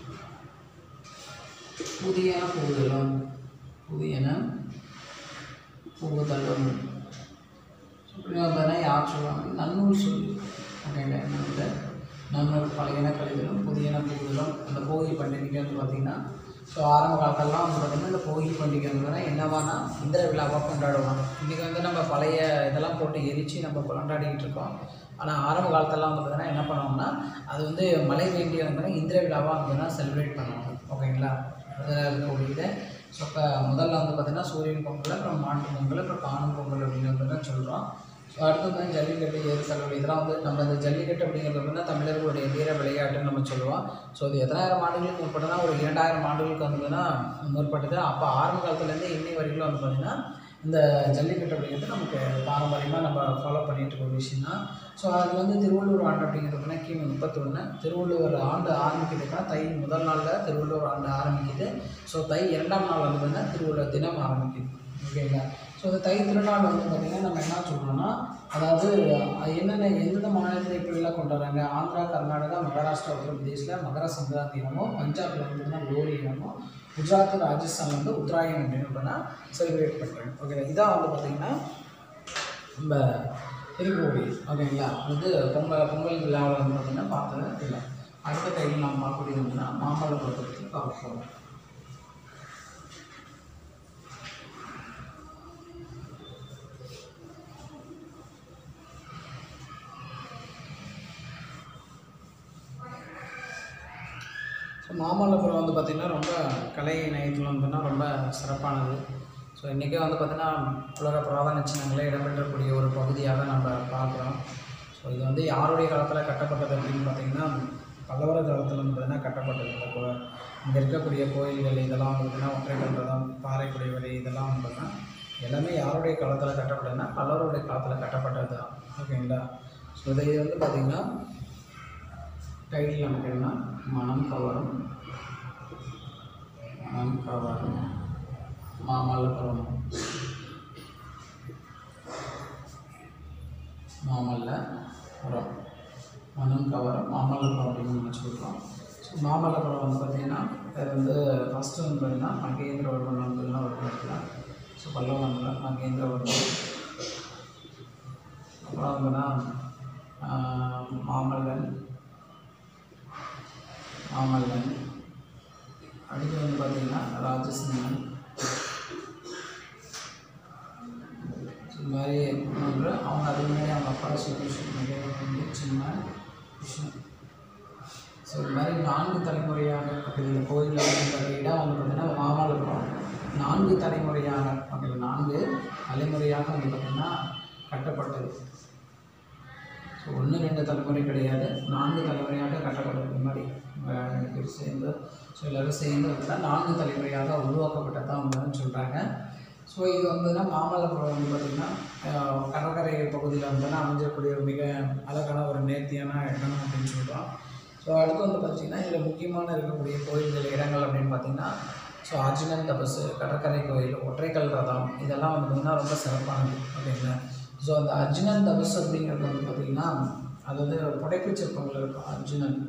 புதியன புகுதலும் புதியன புகுதலும் பார்த்தீங்கன்னா யார் சொல்லுவாங்க? நன்னூல் சொல்லி. ஓகேங்க, என்ன நன்னூல் பழையன கழிதலும் புதியன புகுதலும் அந்த போகி பண்டிகைக்கு வந்து பார்த்திங்கன்னா ஸோ ஆரம்ப காலத்திலலாம் வந்து பார்த்திங்கன்னா இந்த போகி பண்டிகை வந்து என்னவானா இந்திர விழாவாக கொண்டாடுவாங்க. இன்றைக்கி வந்து நம்ம பழைய இதெல்லாம் போட்டு எரித்து நம்ம கொண்டாடிக்கிட்டு இருக்கோம். ஆனால் ஆரம்ப காலத்திலலாம் வந்து பார்த்திங்கன்னா என்ன பண்ணுவாங்கன்னா அது வந்து மழை வேண்டிய வந்து இந்திர விழாவாக வந்து செலிப்ரேட் பண்ணுவாங்க. ஓகேங்களா, அதில் இருக்கக்கூடியது. ஸோ இப்போ முதல்ல வந்து பார்த்திங்கன்னா சூரியன் பொங்கல், அப்புறம் மாட்டு பொங்கல், அப்புறம் காணும் பொங்கல் அப்படின்னு வந்து சொல்கிறோம். ஸோ அடுத்து வந்து ஜல்லிக்கட்டு, ஏறுதழுவு, இதெல்லாம் வந்து நம்ம இந்த ஜல்லிக்கட்டு அப்படிங்கிறது வந்து தமிழர்களுடைய வீர விளையாட்டுன்னு நம்ம சொல்லுவோம். ஸோ இது எத்தனாயிரம் ஆண்டுகளுக்கு முற்பட்டதுன்னா ஒரு இரண்டாயிரம் ஆண்டுகளுக்கு வந்துன்னா முற்பட்டது. அப்போ ஆரம்ப காலத்துலேருந்து இன்னை வரைக்கும் வந்து பார்த்திங்கன்னா இந்த ஜல்லிக்கட்டு அப்படிங்கிறது நமக்கு பாரம்பரியமாக நம்ம ஃபாலோ பண்ணிகிட்டு இருக்க ஒரு விஷயம் தான். ஸோ அது வந்து திருவள்ளுவர் ஆண்டு அப்படிங்கிறதுனா கிமு முப்பத்தொன்று திருவள்ளுவர் ஆண்டு ஆரம்பிக்கிறதுனா தை முதல் நாளில் திருவள்ளுவர் ஆண்டு ஆரம்பிக்குது. ஸோ தை இரண்டாம் நாள் வந்து பார்த்திங்கன்னா திருவள்ளுவர் தினம் ஆரம்பிக்குது. ஓகேங்களா, ஸோ இந்த தை திருநாள் வந்து பார்த்திங்கன்னா நம்ம என்ன சொல்கிறோம்னா அதாவது என்னென்ன எந்தெந்த மாநிலத்தில் இப்படிலாம் கொண்டாடுறாங்க? ஆந்திரா, கர்நாடகா, மகாராஷ்டிரா, உத்தரப்பிரதேசில் மகர சங்கராந்தி இனமும், பஞ்சாபில் வந்து பார்த்திங்கன்னா லோரி இனமும், குஜராத், ராஜஸ்தான் வந்து உத்தராயணம் அப்படின்னு பார்த்தா செலிப்ரேட் பண்ணுறாங்க. ஓகே, இதான் வந்து பார்த்திங்கன்னா நம்ம இருக்கக்கூடிய ஓகேங்களா வந்து பொங்கல் பொங்கல் விழாவில் வந்து பார்த்திங்கன்னா பார்த்தது இல்லை. அடுத்த டைம் நாம் பார்க்கக்கூடியது அப்படின்னா மாமல்லபுரத்தை பற்றி பார்க்க போகிறோம். ஸோ மாமல்லபுரம் வந்து பார்த்திங்கன்னா ரொம்ப கலை நயத்தில் வந்துன்னா ரொம்ப சிறப்பானது. ஸோ இன்றைக்கே வந்து பார்த்திங்கன்னா உலக புராதன சின்னங்களே இடம்பெற்றக்கூடிய ஒரு பகுதியாக நம்ம பார்க்குறோம். ஸோ இது வந்து யாருடைய காலத்தில் கட்டப்பட்டது அப்படின்னு பார்த்திங்கன்னா பல்லவர் காலத்தில் வந்து பார்த்திங்கன்னா கட்டப்பட்டது. இந்த கோ இங்கே இருக்கக்கூடிய கோயில்கள் இதெல்லாம் வந்து பார்த்திங்கன்னா ஒற்றைக்கல்றதம், பாறைக்குடைவரை இதெல்லாம் வந்து பார்த்திங்கன்னா எல்லாமே யாருடைய காலத்தில் கட்டப்பட்டதுன்னா பல்லவருடைய காலத்தில் கட்டப்பட்டது தான். ஓகேங்களா, ஸோ இது வந்து பார்த்திங்கன்னா டைட்டில் நமக்கு என்ன மனம் கவரும் மனம் கவரும் மாமல்லபுரம் மாமல்லபுரம் மனம் கவரம் மாமல்லபுரம் அப்படின்னு நினச்சிருக்கோம். ஸோ மாமல்லபுரம் வந்து பார்த்திங்கன்னா அது வந்து ஃபஸ்ட்டு வந்து பார்த்திங்கன்னா மகேந்திரவர்மன் வந்துலாம் ஒரு இடத்துல. ஸோ பல்லவனில் மகேந்திரவர்மன், அப்புறம் வந்துன்னா மாமல்லன் மாமல்லன் அடுத்து வந்து பார்த்திங்கன்னா ராஜசிம்மன். இது மாதிரி ஒன்று அவங்க அதுக்கு முன்னாடி அவங்க அப்பா ஸ்ரீகிருஷ்ணன் சின்ன கிருஷ்ணன். ஸோ இது மாதிரி நான்கு தலைமுறையாக இந்த கோயிலில் வந்து இடம் வந்து பார்த்திங்கன்னா மாமல்லபுரம் நான்கு தலைமுறையாக அப்படி நான்கு தலைமுறையாக வந்து பார்த்திங்கன்னா கட்டப்பட்டது. ஸோ ஒன்று ரெண்டு தலைமுறை கிடையாது, நான்கு தலைமுறையாக கட்டப்பட்டது. இந்த மாதிரி பேர் சேர்ந்து ஸோ எல்லோரும் சேர்ந்து வந்து நான்கு தலைமுறையாக உருவாக்கப்பட்டதான் வந்து சொல்கிறாங்க. ஸோ இது வந்துன்னா மாமல்லபுரம் வந்து பார்த்திங்கன்னா கடற்கரை பகுதியில் வந்து அமைஞ்சக்கூடிய ஒரு மிக அழகான ஒரு நேர்த்தியான இடம் அப்படின்னு சொல்கிறோம். ஸோ அடுத்து வந்து பார்த்திங்கன்னா இதில் முக்கியமான இருக்கக்கூடிய கோயில்கள் இடங்கள் அப்படின்னு பார்த்திங்கன்னா ஸோ அர்ஜுனன் தபசு, கடற்கரை கோயில், ஒற்றைக்கல் ரதம், இதெல்லாம் வந்து பார்த்திங்கன்னா ரொம்ப சிறப்பானது அப்படிங்களா. ஸோ அந்த அர்ஜுனன் தபசு அப்படிங்கிறது வந்து பார்த்திங்கன்னா அது வந்து புடைப்பு சிற்பங்கள் இருக்கும். அர்ஜுனன்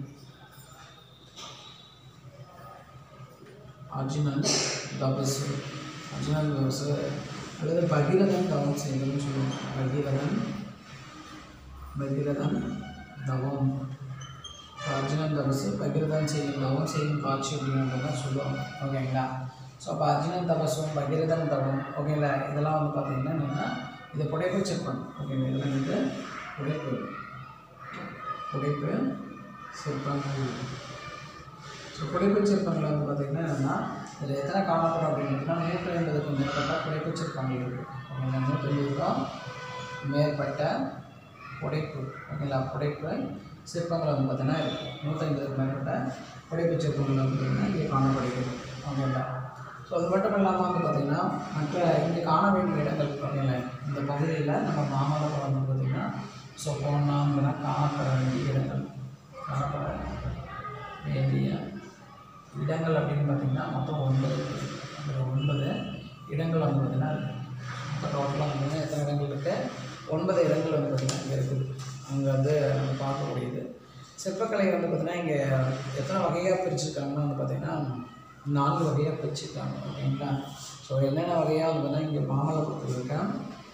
அர்ஜுனன் தபசு அர்ஜுனன் தபசு அல்லது பகீரதன் தவம் செய்யணும்னு சொல்லுவாங்க. பகீரதன் பகீரதன் தவம் அர்ஜுனன் தபசு பகீரதன் செய்யும் தவம் செய்யும் காட்சி அப்படிங்கிறது தான் சொல்லுவாங்க. ஓகேங்களா. ஸோ அப்போ அர்ஜுனன் தபசும் பகீரதன் தவம் ஓகேங்களா இதெல்லாம் வந்து பார்த்திங்கன்னா என்னென்னா இது புடைப்பு சிற்பம். ஓகேங்களா. இதெல்லாம் வந்து புடைப்பு புடைப்பு சிற்பங்கள். ஸோ புடைப்பு சிற்பங்கள் வந்து பார்த்திங்கன்னா என்னென்னா இதில் எத்தனை காணப்படும் அப்படின்னா நூற்றி ஐம்பதுக்கும் மேற்பட்ட புடைப்பு சிற்பங்கள் இருக்குது. ஓகேங்களா. நூற்றி ஐம்பதுக்கும் மேற்பட்ட புடைப்பு ஓகேங்களா புடைப்பு சிற்பங்கள் வந்து பார்த்திங்கன்னா இருக்குது. நூற்றி ஐம்பதுக்கு மேற்பட்ட புடைப்பு சிற்பங்கள் வந்து பார்த்திங்கன்னா இங்கே காணப்படுகிறது. ஓகேங்களா. ஸோ அது மட்டும் இல்லாமல் வந்து பார்த்திங்கன்னா மற்ற இங்கே காண வேண்டிய இடங்கள் ஓகேங்களா இந்த பகுதியில் நம்ம மாமல்லபுரம் வந்து பார்த்திங்கன்னா ஸோ போனோம்னா காணப்பட வேண்டிய இடங்கள் காணப்பட வேண்டிய இடங்கள் அப்படின்னு பார்த்திங்கன்னா மொத்தம் ஒன்பது அந்த ஒன்பது இடங்கள் வந்து பார்த்திங்கன்னா இருக்குது. இப்போ டோட்டலாக வந்து எத்தனை இடங்கள் இருக்குது? ஒன்பது இடங்கள் வந்து பார்த்திங்கன்னா இங்கே இருக்குது. அங்கே வந்து நம்ம பார்க்கக்கூடியது சிற்பக்கலை வந்து பார்த்திங்கன்னா இங்கே எத்தனை வகையாக பிரிச்சுருக்காங்கன்னா வந்து பார்த்திங்கன்னா நான்கு வகையாக பிரிச்சுருக்காங்க. ஓகேங்களா. ஸோ என்னென்ன வகையாக வந்து பார்த்திங்கன்னா இங்கே மாமல்லபுரத்தில் இருக்கேன்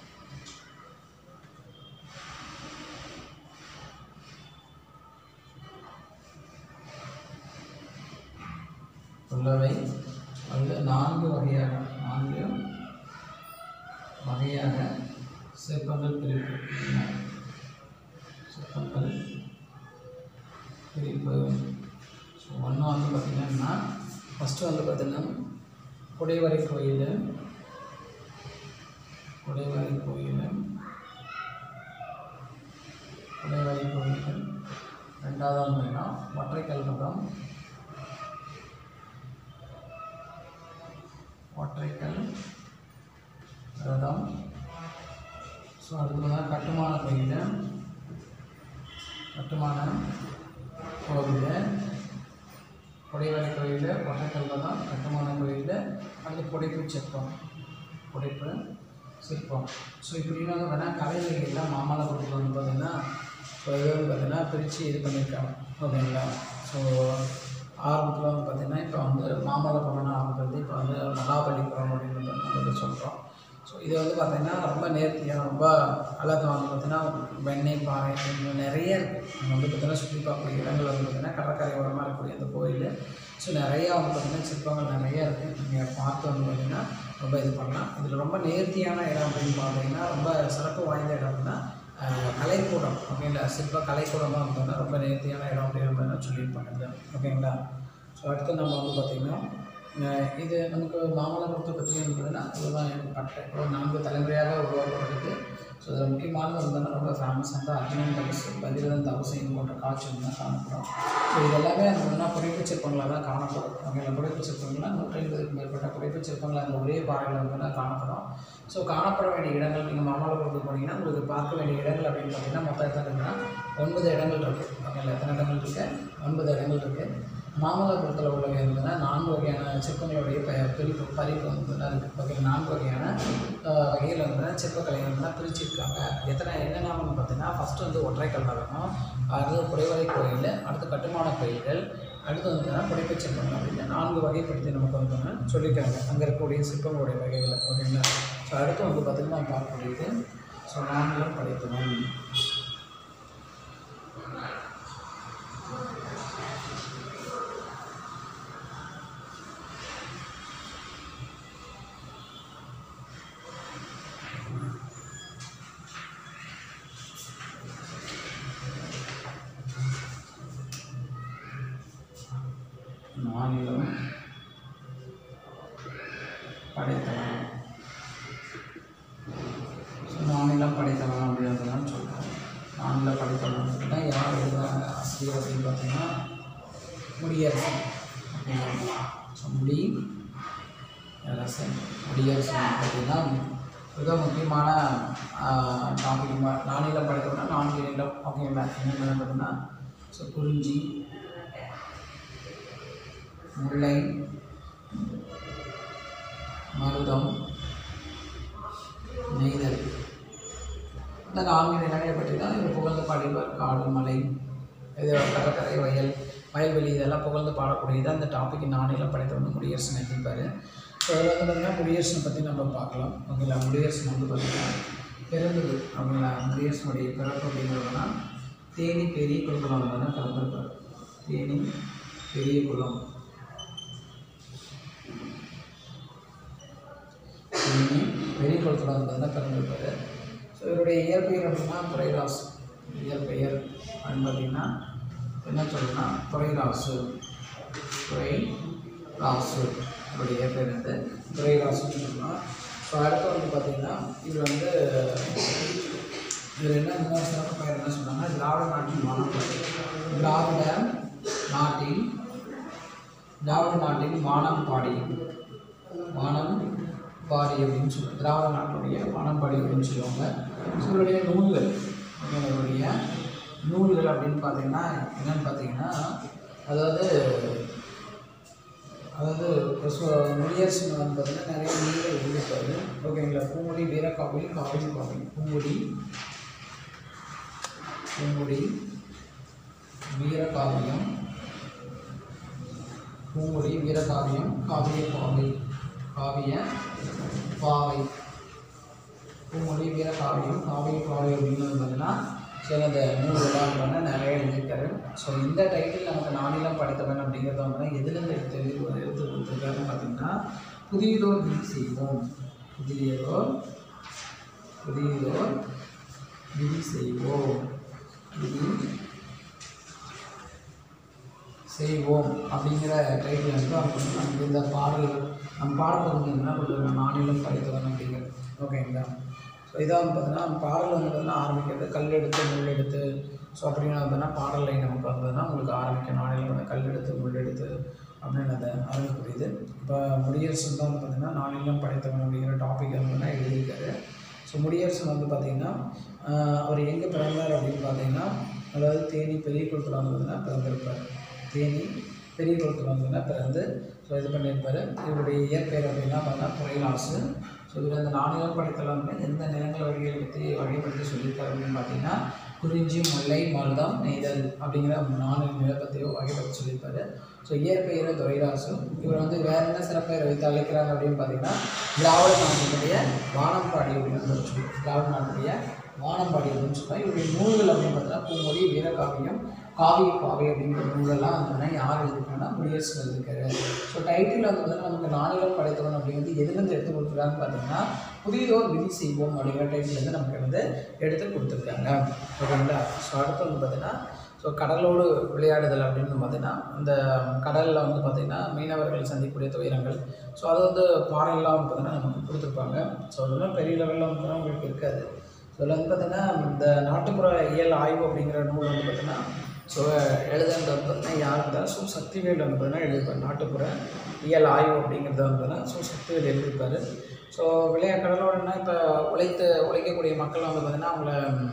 உள்ளவை அல்லது நான்கு வகையாக நான்கு வகையாக சிற்பங்கள் பிரிப்பு சிற்பங்கள் பிரிப்பு. ஸோ ஒன்று வந்து பார்த்திங்கன்னா ஃபஸ்ட்டு வந்து பார்த்திங்கன்னா குடைவரை கோயில் குடைவரை கோயில் குடைவரை கோயில் ரெண்டாவது வந்து பார்த்திங்கன்னா ஒற்றைக்கல் ரதம் ஒற்றைக்கல் ரதம். ஸோ அடுத்ததான் கட்டுமான கோயில் கட்டுமான கோவில் குடைவரை கோயில் ஒற்றைக்கல் ரதம் கட்டுமான கோயில் அடுத்து புடைப்பு சிற்பம் புடைப்பு சிற்பம். ஸோ இப்படின்னு வந்து பார்த்தீங்கன்னா கலைஞர்கள்லாம் மாமல்லபுரத்தில் வந்து பார்த்திங்கன்னா ஸோ இது வந்து பார்த்திங்கன்னா பிரித்து இது பண்ணியிருக்காங்க. ஓகேங்களா. ஸோ ஆரம்பத்தில் வந்து பார்த்திங்கன்னா இப்போ வந்து மாமல்லபுரம் ஆரம்பிக்கிறது இப்போ வந்து மகாபலிபுரம் அப்படின்னு நம்ம சொல்கிறோம். ஸோ இது வந்து பார்த்திங்கன்னா ரொம்ப நேர்த்தியாக ரொம்ப அழகாக வந்து பார்த்திங்கன்னா வெண்ணெய் பாறை நிறைய இருக்குது. நம்ம வந்து பார்த்திங்கன்னா சுற்றி பார்க்கக்கூடிய இடங்கள் வந்து பார்த்திங்கன்னா கடற்கரை ஓரமாக இருக்கக்கூடிய அந்த கோயில். ஸோ நிறையா வந்து பார்த்திங்கன்னா சிற்பங்கள் நிறைய இருக்குது. நீங்கள் பார்த்து வந்து பார்த்திங்கன்னா ரொம்ப இது பண்ணலாம். இதில் ரொம்ப நேர்த்தியான இடம் அப்படின்னு பார்த்தீங்கன்னா ரொம்ப சிறப்பு வாய்ந்த இடம் அப்படின்னா கலைக்கூடம். ஓகேங்களா. சிற்ப கலைக்கூடமாக இருந்தோம்னா ரொம்ப நேர்த்தியான இடம் அப்படின்னு சொல்லியிருப்பாங்க. ஓகேங்களா. ஸோ அடுத்து நம்ம வந்து பார்த்திங்கன்னா இது நமக்கு மாமல்லபுரத்தை பற்றி இருந்ததுன்னா இதுதான் எனக்கு பட்டை ஒரு நான்கு தலைமுறையாக உருவாக்கப்பட்டது. ஸோ இதில் முக்கியமானது வந்து ரொம்ப ஃபேமஸ் வந்து அர்ஜுனன் தபசு பகீரதன் தபசு இது போன்ற காட்சிகள் தான் காணப்படும். ஸோ இது எல்லாமே அந்த முன்னா புடைப்பு சிற்பங்களாக தான் காணப்படும். ஓகேங்களா. புடைப்பு சிற்பங்கள்லாம் நூற்றி ஐம்பதுக்கு மேற்பட்ட புடைப்பு சிற்பங்கள் அந்த ஒரே பாறையில் வந்து தான் காணப்படும். ஸோ காணப்பட வேண்டிய இடங்கள் நீங்கள் மாமல்லபுரத்துக்கு போனீங்கன்னா உங்களுக்கு பார்க்க வேண்டிய இடங்கள் அப்படின்னு பார்த்தீங்கன்னா மொத்தம் எத்தனை இருக்குன்னா ஒன்பது இடங்கள் இருக்குது. ஓகேங்களா. எத்தனை இடங்கள் இருக்குது? ஒன்பது இடங்கள் இருக்குது. மாமல்லபுரத்தில் உள்ளவை இருந்ததுன்னா நான்கு வகையான சிற்பங்களுடைய ப பிரிப்பு பறிப்பு வந்து இருக்குது. ஓகே, நான்கு வகையான வகையில் வந்து சிற்பக்கலை வந்து பிரிச்சிருக்காங்க. எத்தனை என்னென்னு பார்த்தீங்கன்னா, ஃபஸ்ட்டு வந்து ஒற்றைக்கல் நகரம், அடுத்து புடைவரை கோயில், அடுத்து கட்டுமான கோயில்கள், அடுத்து வந்து புடைப்புச் சிற்பங்கள் அப்படின்னு நான்கு வகைப்படுத்தி நமக்கு வந்து சொல்லியிருக்காங்க அங்கே இருக்கக்கூடிய சிற்பங்களுடைய வகைகளை. ஓகேங்களா? ஸோ அடுத்து வந்து பார்த்திங்கன்னா பார்க்கக்கூடியது ஸோ நான்கிலம் படைத்தவன். நானிலம் படைத்தவன். நானிலம் படைத்தவன் அப்படின்றதான் சொல்கிறோம். நானிலம் படைத்தவன் அப்படின்னா யார் எழுதுறாங்க ஆசிரியர் அப்படின்னு பார்த்தீங்கன்னா முடியரசன் அப்படின்னா. ஸோ முடி அரசன் முடியரசன் அப்படின்னா மிக முக்கியமான டாபிக். நானிலம் படைத்தவன்னா நான்கு நிலம். ஓகேங்களா? என்னென்ன பார்த்தீங்கன்னா ஸோ குறிஞ்சி, முல்லை, மருதம், நெய்தல். இந்த நான்கு நிலங்களை பற்றி தான் இவர் புகழ்ந்து பாடிப்பார். காடு, மலை, இது கடற்கரை, வயல், வயல்வெளி இதெல்லாம் புகழ்ந்து பாடக்கூடியது அந்த டாபிக் நானிலம் படைத்தவன் முடியரசன் எழுதிப்பார். ஸோ அதில் வந்து பார்த்திங்கன்னா முடியரசனை பற்றி நம்ம பார்க்கலாம். ஓகேங்களா? முடியரசன் வந்து பார்த்திங்கன்னா பிறந்தது அப்படிங்களா? முடியரசனுடைய பிறப்பு அப்படிங்கிறதுனா தேனி பெரிய குளம் தான் பிறந்திருப்பார். தேனி பெரிய குளம், பெரிய குளத்தில் வந்து தான் பிறந்திருப்பார். ஸோ இவருடைய இயற்பெயர் அப்படின்னா துரைராசு. இயற்பெயர் அப்படின்னு பார்த்திங்கன்னா என்ன சொல்லணும்னா துரைராசு. துரை ராசு இவருடைய இயற்பெயர் வந்து துரைராசுன்னு சொல்லலாம். ஸோ அடுத்து வந்து பார்த்திங்கன்னா இவர் வந்து இவர் என்ன இன்னொரு சிறப்பு பெயர் என்ன சொன்னாங்கன்னா திராவிட நாட்டின் வானம்பாடி. திராவிட நாட்டின் திராவிட நாட்டின் வானம்பாடி. வானம் பாடி அப்படின்னு சொல்லுவாங்க. திராவிட நாட்டுடைய வானம்பாடி அப்படின்னு சொல்லுவாங்க. ஸோ இவருடைய நூல்கள் இவருடைய நூல்கள் அப்படின்னு பார்த்தீங்கன்னா என்னென்னு பார்த்தீங்கன்னா அதாவது அதாவது முடியரசன் வந்து பார்த்தீங்கன்னா நிறைய நூல்கள் எழுதியிருப்பாரு. ஓகேங்களா? பூங்குடி, வீரகாவிரி, காவிரி பாவை. பூங்குடி பூங்குடி வீரகாவியம், பூங்குடி வீரகாவியம், காவிய பாவை, காவிய பாவை, பூமொழி வீரகாவியம், காவிய பாவை அப்படின்னு பார்த்தீங்கன்னா சில இந்த நூல்கள்லாம் வந்து நிறைய எழுதியிருக்காரு. ஸோ இந்த டைட்டில் நமக்கு நானிலம் படைத்தவன் அப்படிங்கிறத வந்து எதுலேருந்து எடுத்து எழுதி எடுத்து கொடுத்துருக்காருன்னு பார்த்தீங்கன்னா புதியதோர் விதி செய்வோம். புதியதோர் புதியதோர் விதி செய்வோம் விதி செய்வோம் அப்படிங்கிற டைட்டில் வந்து அவங்க நமக்கு இந்த பாடல்கள் நம்ம பாடப்பகுதி என்ன கொடுத்துருக்கோம் நானிலம் படைத்தவன் அப்படிங்கிறது. ஓகேங்களா? ஸோ இதாக வந்து பார்த்தீங்கன்னா பாடல் வந்து பார்த்தீங்கன்னா ஆரம்பிக்கிறது கல் எடுத்து முள் எடுத்து. ஸோ அப்படின்னு பார்த்தீங்கன்னா பாடல் லைன் நமக்கு வந்ததுன்னா உங்களுக்கு ஆரம்பிக்க நானிலம் வந்து கல் எடுத்து முள் எடுத்து அப்படின்னு அதை ஆரம்பிக்கக்கூடியது. இப்போ முடியரசன் தான் வந்து பார்த்திங்கன்னா நானிலம் படைத்தவன் அப்படிங்கிற டாபிக் வந்து எழுதியிருக்காரு. ஸோ முடியரசன் வந்து பார்த்திங்கன்னா அவர் எங்கே பிறந்தார் அப்படின்னு பார்த்தீங்கன்னா அதாவது தேனி பெரிய குளத்தில் வந்து பார்த்தீங்கன்னா பிறந்திருப்பார். தேனி பெரிய குளத்தில் வந்து பிறந்து ஸோ இது பண்ணியிருப்பார். இவருடைய இயற்பெயர் அப்படின்னா பார்த்தா துரைராசு. ஸோ இவர் அந்த நானிலம் படைத்தவன் வந்து எந்த நிலங்களை வகைகளை பற்றி வகைப்படுத்தி சொல்லியிருக்காரு அப்படின்னு பார்த்தீங்கன்னா குறிஞ்சி, முல்லை, மருதம், நெய்தல் அப்படிங்கிற நாலு நிலப்பத்தையோ வகைப்படுத்தி சொல்லியிருப்பார். ஸோ இயற்பெயர் துரைராசு. இவர் வந்து வேறு என்ன சிறப்பெயரை வைத்து அழைக்கிறாங்க அப்படின்னு பார்த்தீங்கன்னா திராவிட நாட்டினுடைய வானம்பாடி அப்படின்னு சொல்லி திராவிட நாட்டுடைய வானம்பாடி அப்படின்னு சொல்லுவாங்க. இவருடைய நூல்கள் அப்படின்னு பார்த்தீங்கன்னா பூமொழி, வீரகாவியம், காவிய பாவை அப்படிங்கிற நூலெல்லாம் வந்து யார் எழுதிருக்காங்கன்னா முடியரசன் எழுதியிருக்காரு. ஸோ டைட்டில் வந்து பார்த்தீங்கன்னா நமக்கு நானிலம் படைத்தவன் அப்படிங்கிறது எதுலேருந்து எடுத்து கொடுத்துருக்காங்கன்னு பார்த்தீங்கன்னா புதியதோர் விதி செய்வோம் அப்படிங்கிற டைட்டில் வந்து நமக்கு வந்து எடுத்து கொடுத்துருக்காங்க. ஓகேங்களா? ஸோ அடுத்து வந்து பார்த்தீங்கன்னா ஸோ கடலோடு விளையாடுதல் அப்படின்னு பார்த்தீங்கன்னா இந்த கடலில் வந்து பார்த்திங்கன்னா மீனவர்கள் சந்திக்கக்கூடிய துயரங்கள். ஸோ அது வந்து பாடலாம் வந்து பார்த்தீங்கன்னா நமக்கு கொடுத்துருப்பாங்க. ஸோ அதெல்லாம் பெரிய லெவலில் வந்து உங்களுக்கு இருக்காது. ஸோ அதில் வந்து பார்த்திங்கன்னா இந்த நாட்டுப்புற இயல் ஆய்வு அப்படிங்கிற நூல் வந்து பார்த்திங்கன்னா ஸோ எழுதுறது வந்து பார்த்தீங்கன்னா யார் இருந்தால் ஸோ சக்திவேல் வந்து பார்த்தீங்கன்னா எழுதியிருப்பார். நாட்டுப்புற இயல் ஆய்வு அப்படிங்கிறத வந்து பார்த்தீங்கன்னா ஸோ சக்திவேல் எழுதியிருப்பார். ஸோ விளையா கடலோடனா இப்போ உழைத்து உழைக்கக்கூடிய மக்கள் வந்து பார்த்திங்கன்னா அவங்கள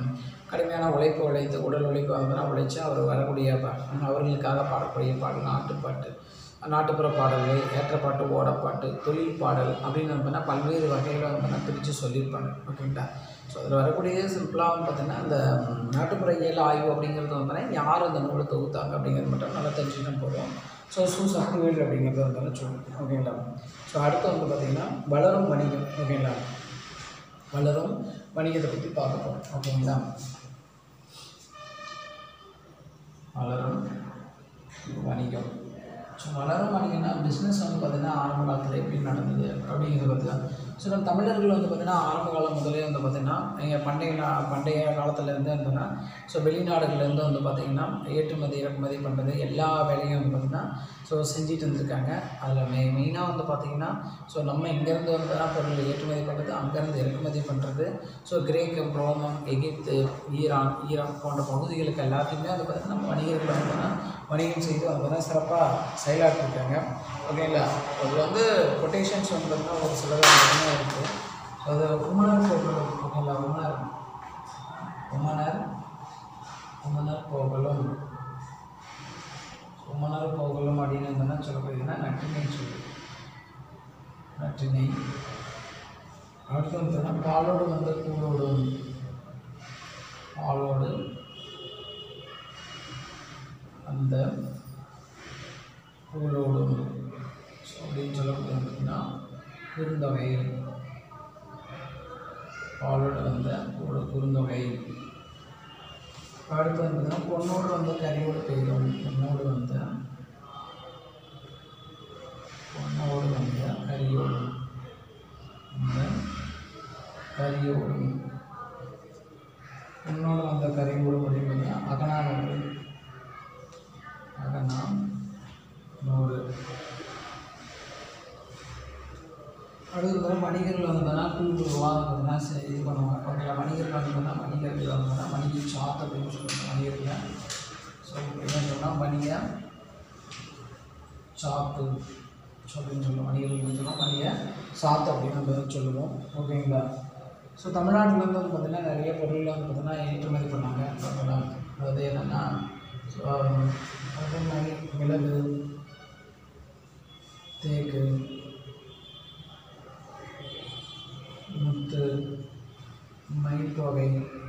கடுமையான உழைப்பு உழைத்து உடல் உழைப்பு வந்து உழைச்சி அவர் வரக்கூடிய அவர்களுக்காக பாடக்கூடிய பாடல் நாட்டுப்பாட்டு, நாட்டுப்புற பாடல்கள், ஏற்றப்பாட்டு, ஓடப்பாட்டு, தொழில் பாடல் அப்படின்னு வந்து பல்வேறு வகையில் வந்து பிரித்து சொல்லியிருப்பாங்க. ஓகேங்களா? ஸோ அதில் வரக்கூடிய சிம்பிளாக வந்து பார்த்திங்கன்னா இந்த நாட்டுப்புற இயல் ஆய்வு அப்படிங்கிறது வந்து யார் அந்த நூலை தொகுத்தாங்க அப்படிங்கிறது மட்டும் நல்லா தெரிஞ்சுக்கிட்டா போதும். ஸோ சு சக்திவேல் அப்படிங்கிறது வந்து சொல்லுவோம். ஓகேங்களா? ஸோ அடுத்து வந்து பார்த்திங்கன்னா வளரும் வணிகம். ஓகேங்களா? வளரும் வணிகத்தை பற்றி பார்க்க போகிறோம். ஓகேங்களா? வளரும் வணிகம். ஸோ வளரும் வணிகம்னா பிஸ்னஸ் வந்து பார்த்திங்கன்னா ஆரம்ப காலத்தில் எப்படி நடந்தது அப்படிங்கிறத பற்றி தான். ஸோ நம்ம தமிழர்கள் வந்து பார்த்திங்கன்னா ஆரம்ப காலம் முதலே வந்து பார்த்திங்கன்னா எங்கள் பண்டைய நா பண்டைய காலத்துலேருந்து இருந்ததுன்னா ஸோ வெளிநாடுகள்லேருந்து வந்து பார்த்திங்கன்னா ஏற்றுமதி இறக்குமதி பண்ணுறது எல்லா வேலையும் வந்து பார்த்திங்கன்னா ஸோ செஞ்சுட்டு இருந்திருக்காங்க. அதில் மெ மெயினாக வந்து பார்த்திங்கன்னா ஸோ நம்ம இங்கேருந்து வந்து தான் பொருள் ஏற்றுமதி பண்ணுறது, அங்கேருந்து இறக்குமதி பண்ணுறது. ஸோ கிரேக்கம், ரோமம், எகிப்து, ஈரான் ஈரான் போன்ற பகுதிகளுக்கு எல்லாத்தையுமே வந்து பார்த்திங்கன்னா நம்ம வணிகர்கள் வந்து வணிகம் செய்து அவங்க தான் சிறப்பாக செயலாற்றிருக்காங்க. ஓகேங்களா? அதில் வந்து கொட்டேஷன்ஸ் வந்து பார்த்திங்கன்னா ஒரு சில மட்டும்தான் இருக்குது. அது உமனர் போகலும். ஓகேங்களா? உமனர் உமனர் உமனர் போகலும் உமனர் போகலும் அப்படின்னு என்ன சொல்லப்படுதுன்னா நற்றினை சொல்லு நற்றினை. அடுத்து வந்து பார்த்தீங்கன்னா பாலோடு வந்து கூழோடும் பாலோடு அந்த கூழோடும் அப்படின்னு சொல்லப்படுது பார்த்தீங்கன்னா குறுந்தொகை. பாலோடு வந்த ஒரு குறுந்தொகை. அடுத்து வந்து பார்த்தீங்கன்னா பொண்ணோடு வந்து கரியோடு பெய்யும். பொண்ணோடு வந்த பொண்ணோடு வந்த கரியோடு அந்த கரியோடும் பொண்ணோடு வந்த கரியோடும் அப்படின்னு அகனானோடு அகனா நூறு. அடுத்து வந்து வணிகர்கள் வந்ததுன்னா குழு குழுவாக பார்த்தீங்கன்னா இது பண்ணுவாங்க. ஓகேங்களா? வணிகர்கள் வந்ததுன்னா வணிகர்கள் வந்ததுன்னா வணிக சாத் அப்படின்னு சொல்லுவாங்க வணிகர்கள். ஸோ என்ன சொன்னால் வணிக சாத்து அப்படின்னு சொல்லுவோம். வணிகர்கள் சொன்னால் வணிக சாத்து அப்படின்னு நம்ம சொல்லுவோம். ஓகேங்களா? ஸோ தமிழ்நாட்டிலேருந்து வந்து பார்த்திங்கன்னா நிறைய பொருளில் வந்து பார்த்திங்கன்னா ஏற்றுமதி பண்ணாங்க. அதாவது என்னென்னா ஸோ அதே மாதிரி மிளகு, தேக்கு, முத்து, மயில்தோகை,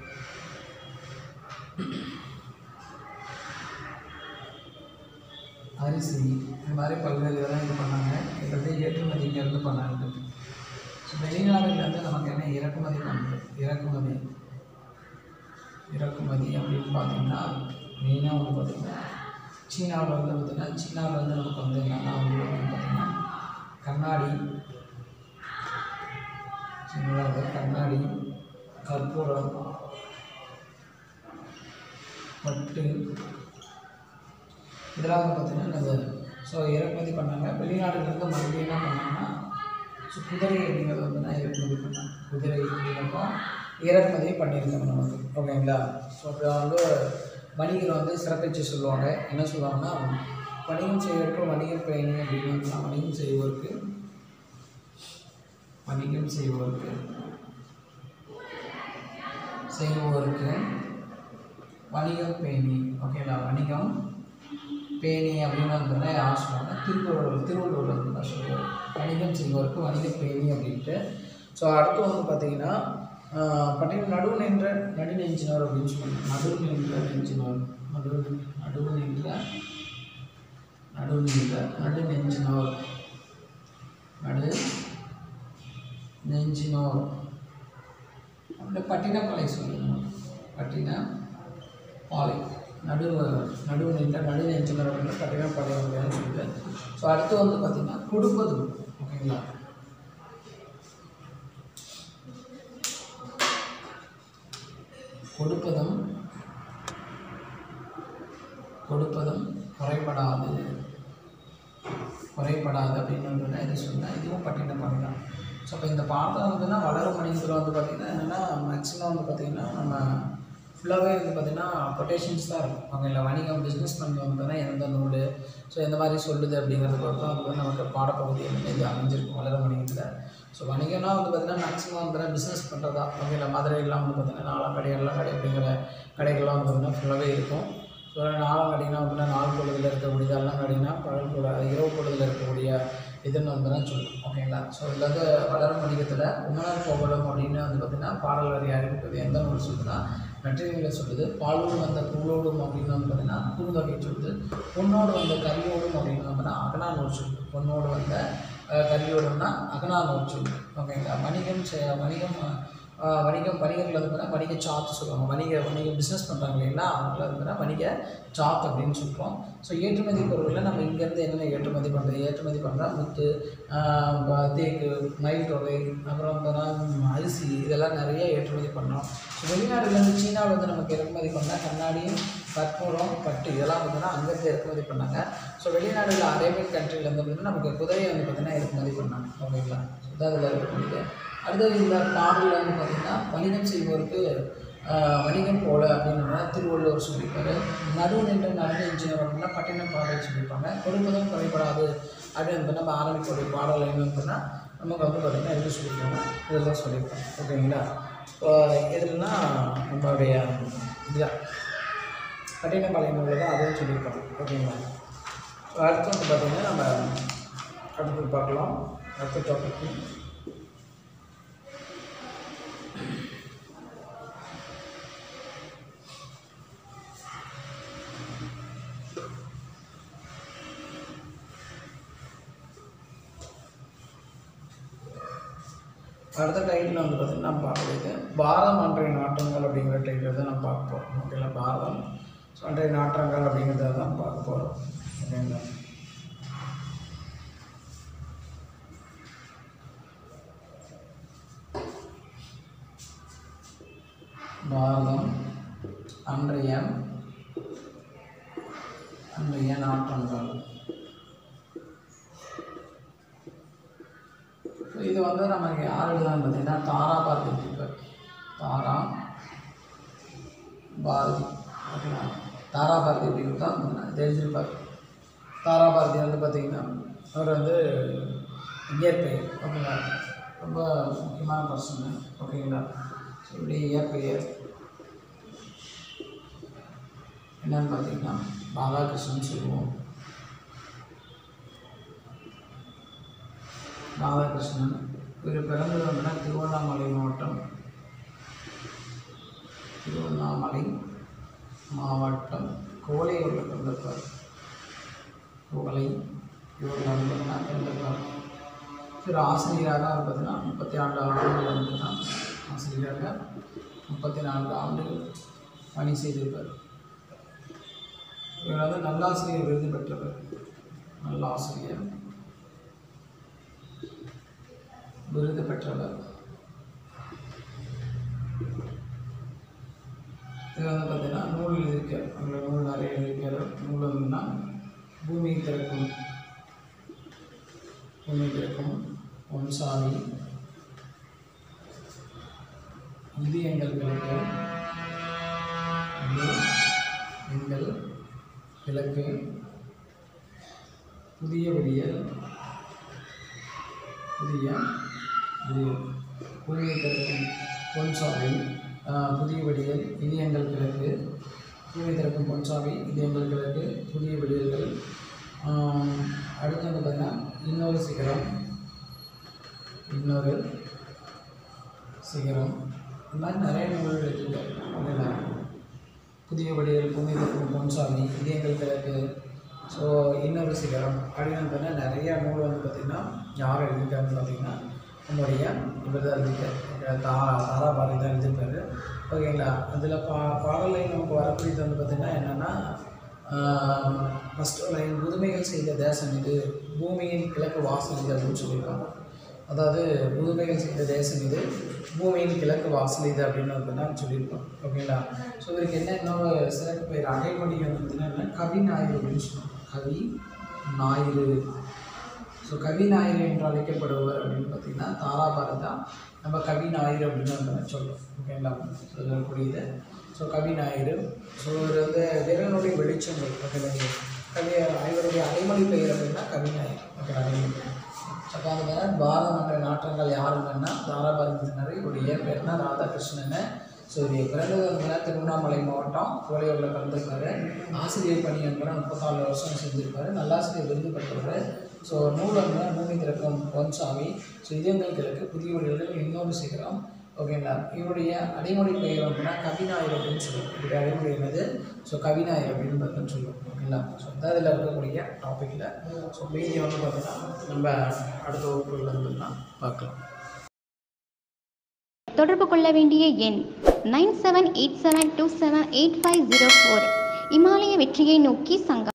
அரிசி, இந்த மாதிரி பல்வேறு இதெல்லாம் இது பண்ணாங்க. இதை ஏற்றுமதி இங்கேருந்து பண்ணாங்க. ஸோ வெளிநாடுலேருந்து நமக்கு என்ன இறக்குமதி பண்ணுறது? இறக்குமதி இறக்குமதி அப்படின்னு பார்த்தீங்கன்னா மெயினாக வந்து பார்த்திங்கன்னா சீனாவில் வந்து பார்த்திங்கன்னா சீனாவில் வந்து நமக்கு வந்து என்னென்னா வந்து பார்த்திங்கன்னா கண்ணாடி, சீனாவில் வந்து கண்ணாடி, கற்பூரம், பட்டு இதெல்லாம் வந்து பார்த்திங்கன்னா இந்த ஸோ இறக்குமதி பண்ணாங்க. வெளிநாடுகளுக்கு மறுபடியும் என்ன பண்ணாங்கன்னா ஸோ குதிரை அப்படிங்கிறது வந்து நான் இறக்குமதி பண்ணேன். குதிரை அப்படிங்கிறப்போ இறக்குமதியும் பண்ணியிருக்காங்க நமக்கு. ஓகேங்களா? ஸோ அப்போ வந்து வணிகர் வந்து சிறப்பிச்சு சொல்லுவாங்க. என்ன சொல்லுவாங்கன்னா வணிகம் செய்வதற்கு வணிகர் பயணி அப்படின்னு வணிகம் செய்வோருக்கு வணிகம் செய்வோருக்கு செய்வோருக்கு வணிகம் பேணி. ஓகேங்களா? வணிகம் பேணி அப்படின்னு வந்து யார் சொல்லுவாங்க? திருவள்ளுவர் திருவள்ளுவர் வந்து தான் சொல்லுவார். வணிகம் செய்வோருக்கு வணிக பேணி அப்படின்ட்டு. ஸோ அடுத்து வந்து பார்த்திங்கன்னா பட்டியல் நடுவு நின்ற நடு நெஞ்சினவர் அப்படின்னு சொல்லுவாங்க. நடுவு நின்ற நெஞ்சினவர் நடுவு நடுவு நின்ற நடுவு நின்ற நடு நெஞ்சினோர் நடு நெஞ்சினோர் அப்படி பட்டினப்பாலை சொல்லணும். பட்டினப்பாலை நடுவு நடுவு நின்ற நடு நெஞ்சினோர் அப்படின்னா பட்டினப்பாலை அப்படின்னு சொல்லிட்டு. ஸோ அடுத்து வந்து பார்த்திங்கன்னா கொடுப்பது. ஓகேங்களா? கொடுப்பதும் கொடுப்பதும் குறைபடாது குறைபடாது அப்படின்னு இதை சொன்னால் இதுவும் பட்டினப்பாலை தான். ஸோ இப்போ இந்த பாடம் வந்துன்னா வளரும் வணிகத்தில் வந்து பார்த்திங்கன்னா என்னென்னா மேக்ஸிமம் வந்து பார்த்திங்கன்னா நம்ம ஃபுல்லாகவே வந்து பார்த்திங்கன்னா கொட்டேஷன்ஸ் தான் இருக்கும். அவங்க இல்லை வணிகம் பிஸ்னஸ் பண்ணுறவங்க பார்த்தீங்கன்னா எந்த நூல் ஸோ எந்த மாதிரி சொல்லுது அப்படிங்கிறத பொறுத்து அது வந்து நமக்கு பாடப்பகுதி எல்லாமே இது அமைஞ்சிருக்கும் வளர வணிகத்தில். ஸோ வணிகம்னா வந்து பார்த்திங்கன்னா மேக்ஸிமம் வந்து பிஸ்னஸ் பண்ணுறதா அவங்க இல்லை மதுரையெல்லாம் வந்து பார்த்திங்கன்னா நாலாம் கடை எல்லாம் கடை அப்படிங்கிற கடைகள்லாம் வந்து பார்த்திங்கன்னா ஃபுல்லாகவே இருக்கும். ஸோ நாலாம் கடைனா அப்படின்னா நாள் பொழுதில் இருக்கக்கூடிய எல்லாம் கடைனா பகல் பொழுது இரவு பொழுதில் இருக்கக்கூடிய இதுன்னு வந்து தான் சொல்லணும். ஓகேங்களா? ஸோ இதில் வந்து வளரும் வணிகத்தில் உணர் கோவலம் அப்படின்னு வந்து பார்த்திங்கன்னா பாடல் வரி அறிவிப்பது எந்த நூல் சொல்லுதுன்னா நற்றினைகளை சொல்லுது. பாலோடு வந்த பூலோடும் அப்படின்னு வந்து பார்த்திங்கன்னா குறுந்தொகை சொல்லுது. பொண்ணோடு வந்த கரியோடும் அப்படின்னு வந்து அகனா நூல் சொல்லுது. பொண்ணோடு வந்த கரியோடும்னா அகனா நூல் சொல்லுது. ஓகேங்களா? வணிகம் வணிகம் வணிகம் வணிகர்கள் வந்து பார்த்தீங்கன்னா வணிக சாத்து சொல்லுவாங்க. வணிக வணிக பிஸ்னஸ் பண்ணுறாங்க இல்லைங்களா, அவங்கள வந்து வணிக சாத் அப்படின்னு சொல்கிறோம். ஸோ ஏற்றுமதி பொருட்களில் நம்ம இங்கேருந்து என்னென்ன ஏற்றுமதி பண்ணுறது ஏற்றுமதி பண்ணுறா முத்து, தேக்கு, மயில் தொகை, அப்புறம் பார்த்தோன்னா அரிசி இதெல்லாம் நிறைய ஏற்றுமதி பண்ணுறோம். ஸோ வெளிநாடுலேருந்து சீனாவில் வந்து நமக்கு இறக்குமதி பண்ணால் கண்ணாடி, கற்பூரம், பட்டு இதெல்லாம் பார்த்தீங்கன்னா அங்கேருந்து இறக்குமதி பண்ணாங்க. ஸோ வெளிநாடுகளில் அரேபியன் கண்ட்ரிலேருந்து பார்த்தீங்கன்னா நமக்கு குதிரையை வந்து பார்த்திங்கன்னா இறக்குமதி பண்ணாங்க. ஓகேங்களா? இதான் இதில் இருக்கக்கூடியது. அடுத்தது இந்த பாடலில் வந்து பார்த்திங்கன்னா வணிகம் செய்வோருக்கு வணிகம் போல அப்படின்னா திருவள்ளுவர் சொல்லியிருப்பார். நடுவு நின்று நடந்து இன்ஜினியர் அப்படின்னா பட்டினம் பாடல் சொல்லியிருப்பாங்க. கொடுப்பதும் குறைபடாது அப்படின்னு நம்ம ஆரம்பிக்கக்கூடிய பாடல் என்ன அப்படின்னா நமக்கு வந்து பார்த்திங்கன்னா எது சொல்லியிருக்காங்க இதெல்லாம் சொல்லியிருப்பாங்க. ஓகேங்களா? எதுனா நம்மளுடைய இதுதான் பட்டினப்பாளையம் தான் அதுவும் சொல்லியிருப்பாங்க. ஓகேங்களா? அடுத்து வந்து பார்த்திங்கன்னா நம்ம அடுத்து பார்க்கலாம். அடுத்த டாபிக் அடுத்த டைட்டில் வந்து பார்த்திங்கன்னா நம்ம பார்க்கறது பாரதம் அன்றைய நாட்டங்கள் அப்படிங்கிற டைட்டில் தான் நம்ம பார்க்க போகிறோம். ஓகேங்களா? பாரதம் ஸோ அன்றைய நாட்டங்கள் அப்படிங்கிறத தான் பார்க்க போகிறோம். ஓகேங்களா? பாரதம் அன்றைய அன்றைய நாட்டங்கள் இது வந்து நமக்கு யார் எழுதுனான்னு பார்த்தீங்கன்னா தாரா பாரதி எழுதியிருப்பார். தாரா பாரதி ஓகேங்களா? தாரா பாரதி அப்படின்னு தான் இது எழுதியிருப்பார். தாரா பாரதி வந்து பார்த்திங்கன்னா அவர் வந்து இயற்பெயர். ஓகேங்களா? ரொம்ப முக்கியமான பர்சன். ஓகேங்களா? ஸோ இப்படி இயற்பெயர் என்னன்னு பார்த்தீங்கன்னா ராதாகிருஷ்ணன் சொல்லுவோம். ராதாகிருஷ்ணன் இவர் பிறந்தது அப்படின்னா திருவண்ணாமலை மாவட்டம் திருவண்ணாமலை மாவட்டம் கோலையூரில் பிறந்திருப்பார். கோலை இவர்கள் பார்த்தீங்கன்னா பிறந்திருப்பார். இவர் ஆசிரியராக பார்த்தீங்கன்னா முப்பத்தி நான்கு ஆண்டுகள் வந்துன்னா ஆசிரியராக முப்பத்தி நான்கு ஆண்டுகள் பணி செய்திருப்பார். இவர் வந்து நல்லாசிரியர் விருது பெற்றவர். நல்லாசிரியர் விருது பெற்றவர். இது வந்து பார்த்தீங்கன்னா நூல் எழுதியிருக்க அவங்களோட நூல் நிறைய எழுதியிருக்காரு. நூல் வந்துன்னா பூமி திறக்கும் பூமி திறக்கும் பொன்சாவி, இது எங்கள் விளக்கு, இது எங்கள் விளக்கு, புதிய விடியல், புதிய விடியல், பூமியை திறக்கும் பொன்சாவி, புதிய விடியல், இது எங்கள் கிழக்கு, பூமி திறக்கும் பொன்சாவி, இது எங்கள் கிழக்கு, புதிய விடியல்கள். அடுத்து வந்து பார்த்தீங்கன்னா இன்னொரு சிகரம், இன்னொரு சிகரம், இந்த மாதிரி நிறைய நூல்கள் எழுதியிருக்காரு. ஓகேங்களா? புதிய விடியல், பூமி திறக்கும் பொன்சாவி, இது எங்கள் கிழக்கு, ஸோ இன்னொரு சிகரம் அப்படின்னு பார்த்தீங்கன்னா நிறையா நூல் வந்து பார்த்திங்கன்னா யார் எழுதியிருக்காருன்னு பார்த்தீங்கன்னா நம்முடைய இவர் தான் எழுதியிருக்காரு. தா தாரா பாரதி தான் எழுதியிருக்காரு. ஓகேங்களா? அதில் பா பாடல் லைன் நமக்கு வரக்கூடியது வந்து பார்த்திங்கன்னா என்னென்னா ஃபஸ்ட்டு லைன் புதுமைகள் செய்த தேசம் இது, பூமியின் கிழக்கு வாசல் இது அப்படின்னு சொல்லியிருக்காங்க. அதாவது புதுமைகள் செய்த தேசம் இது, பூமியின் கிழக்கு வாசல் இது அப்படின்னு வந்து நான் சொல்லியிருக்கோம். ஓகேங்களா? ஸோ இதற்கு என்ன இன்னொரு சிறப்பு பெயர் அடைமொழி வந்து பார்த்திங்கன்னா கவி ஞாயிறு அப்படின்னு சொல்லுவாங்க. கவி ஞாயிறு. ஸோ ஸோ கவிநாயகர் என்று அழைக்கப்படுவர் அப்படின்னு பார்த்தீங்கன்னா தாராபாரதி தான் நம்ம கவிநாயகர் அப்படின்னு நம்ம சொல்கிறோம். ஓகேங்களா, சொல்லக்கூடியது. ஸோ கவிநாயகர், ஸோ இவர் வந்து விரலுடைய வெளிச்சங்கள் ஓகேங்களா. கவி இவருடைய அடைமொழி பெயர் அப்படின்னா கவிநாயகர். ஓகே, அடைமொழி பெயர். அப்போ அந்த மாதிரி பாரத நாட்டு நாட்டங்கள் யாருங்கன்னா தாராபாரதி. இவருடைய இயற்பெயர்னா ராதாகிருஷ்ணன். ஸோ இது பிறந்தது வந்து திருவண்ணாமலை மாவட்டம் கோலையூரில் பிறந்திருக்காரு. ஆசிரியர் பணி என்பதை முப்பத்தாலு வருஷம் செஞ்சுருக்காரு. நல்லாசிரியர் விருது பெற்றவர். ஸோ நூலகம்னா பூமி திறக்கும் பொன்சாமி. ஸோ இதயங்கள் கிழக்கு புதிய வழிகள் இன்னொரு சிகரம். ஓகேங்களா, இவருடைய அடைமொழி பெயர் அப்படின்னா கவிநாயகர் அப்படின்னு சொல்லுவோம். இவருடைய அடைமொழி என்னது? ஸோ கவிநாயகர் அப்படின்னு பார்த்தோன்னு சொல்லுவோம். ஓகேங்களா, ஸோ இந்த இதில் இருக்கக்கூடிய டாப்பிக்கில் ஸோ மீதி வந்து பார்த்தீங்கன்னா நம்ம அடுத்த வகுப்புகளில் இருந்துன்னா பார்க்கலாம். தொடர்பு கொள்ள வேண்டிய எண் nine seven eight seven two seven eight five zero four. இமாலய வெற்றியை நோக்கி சங்கம்.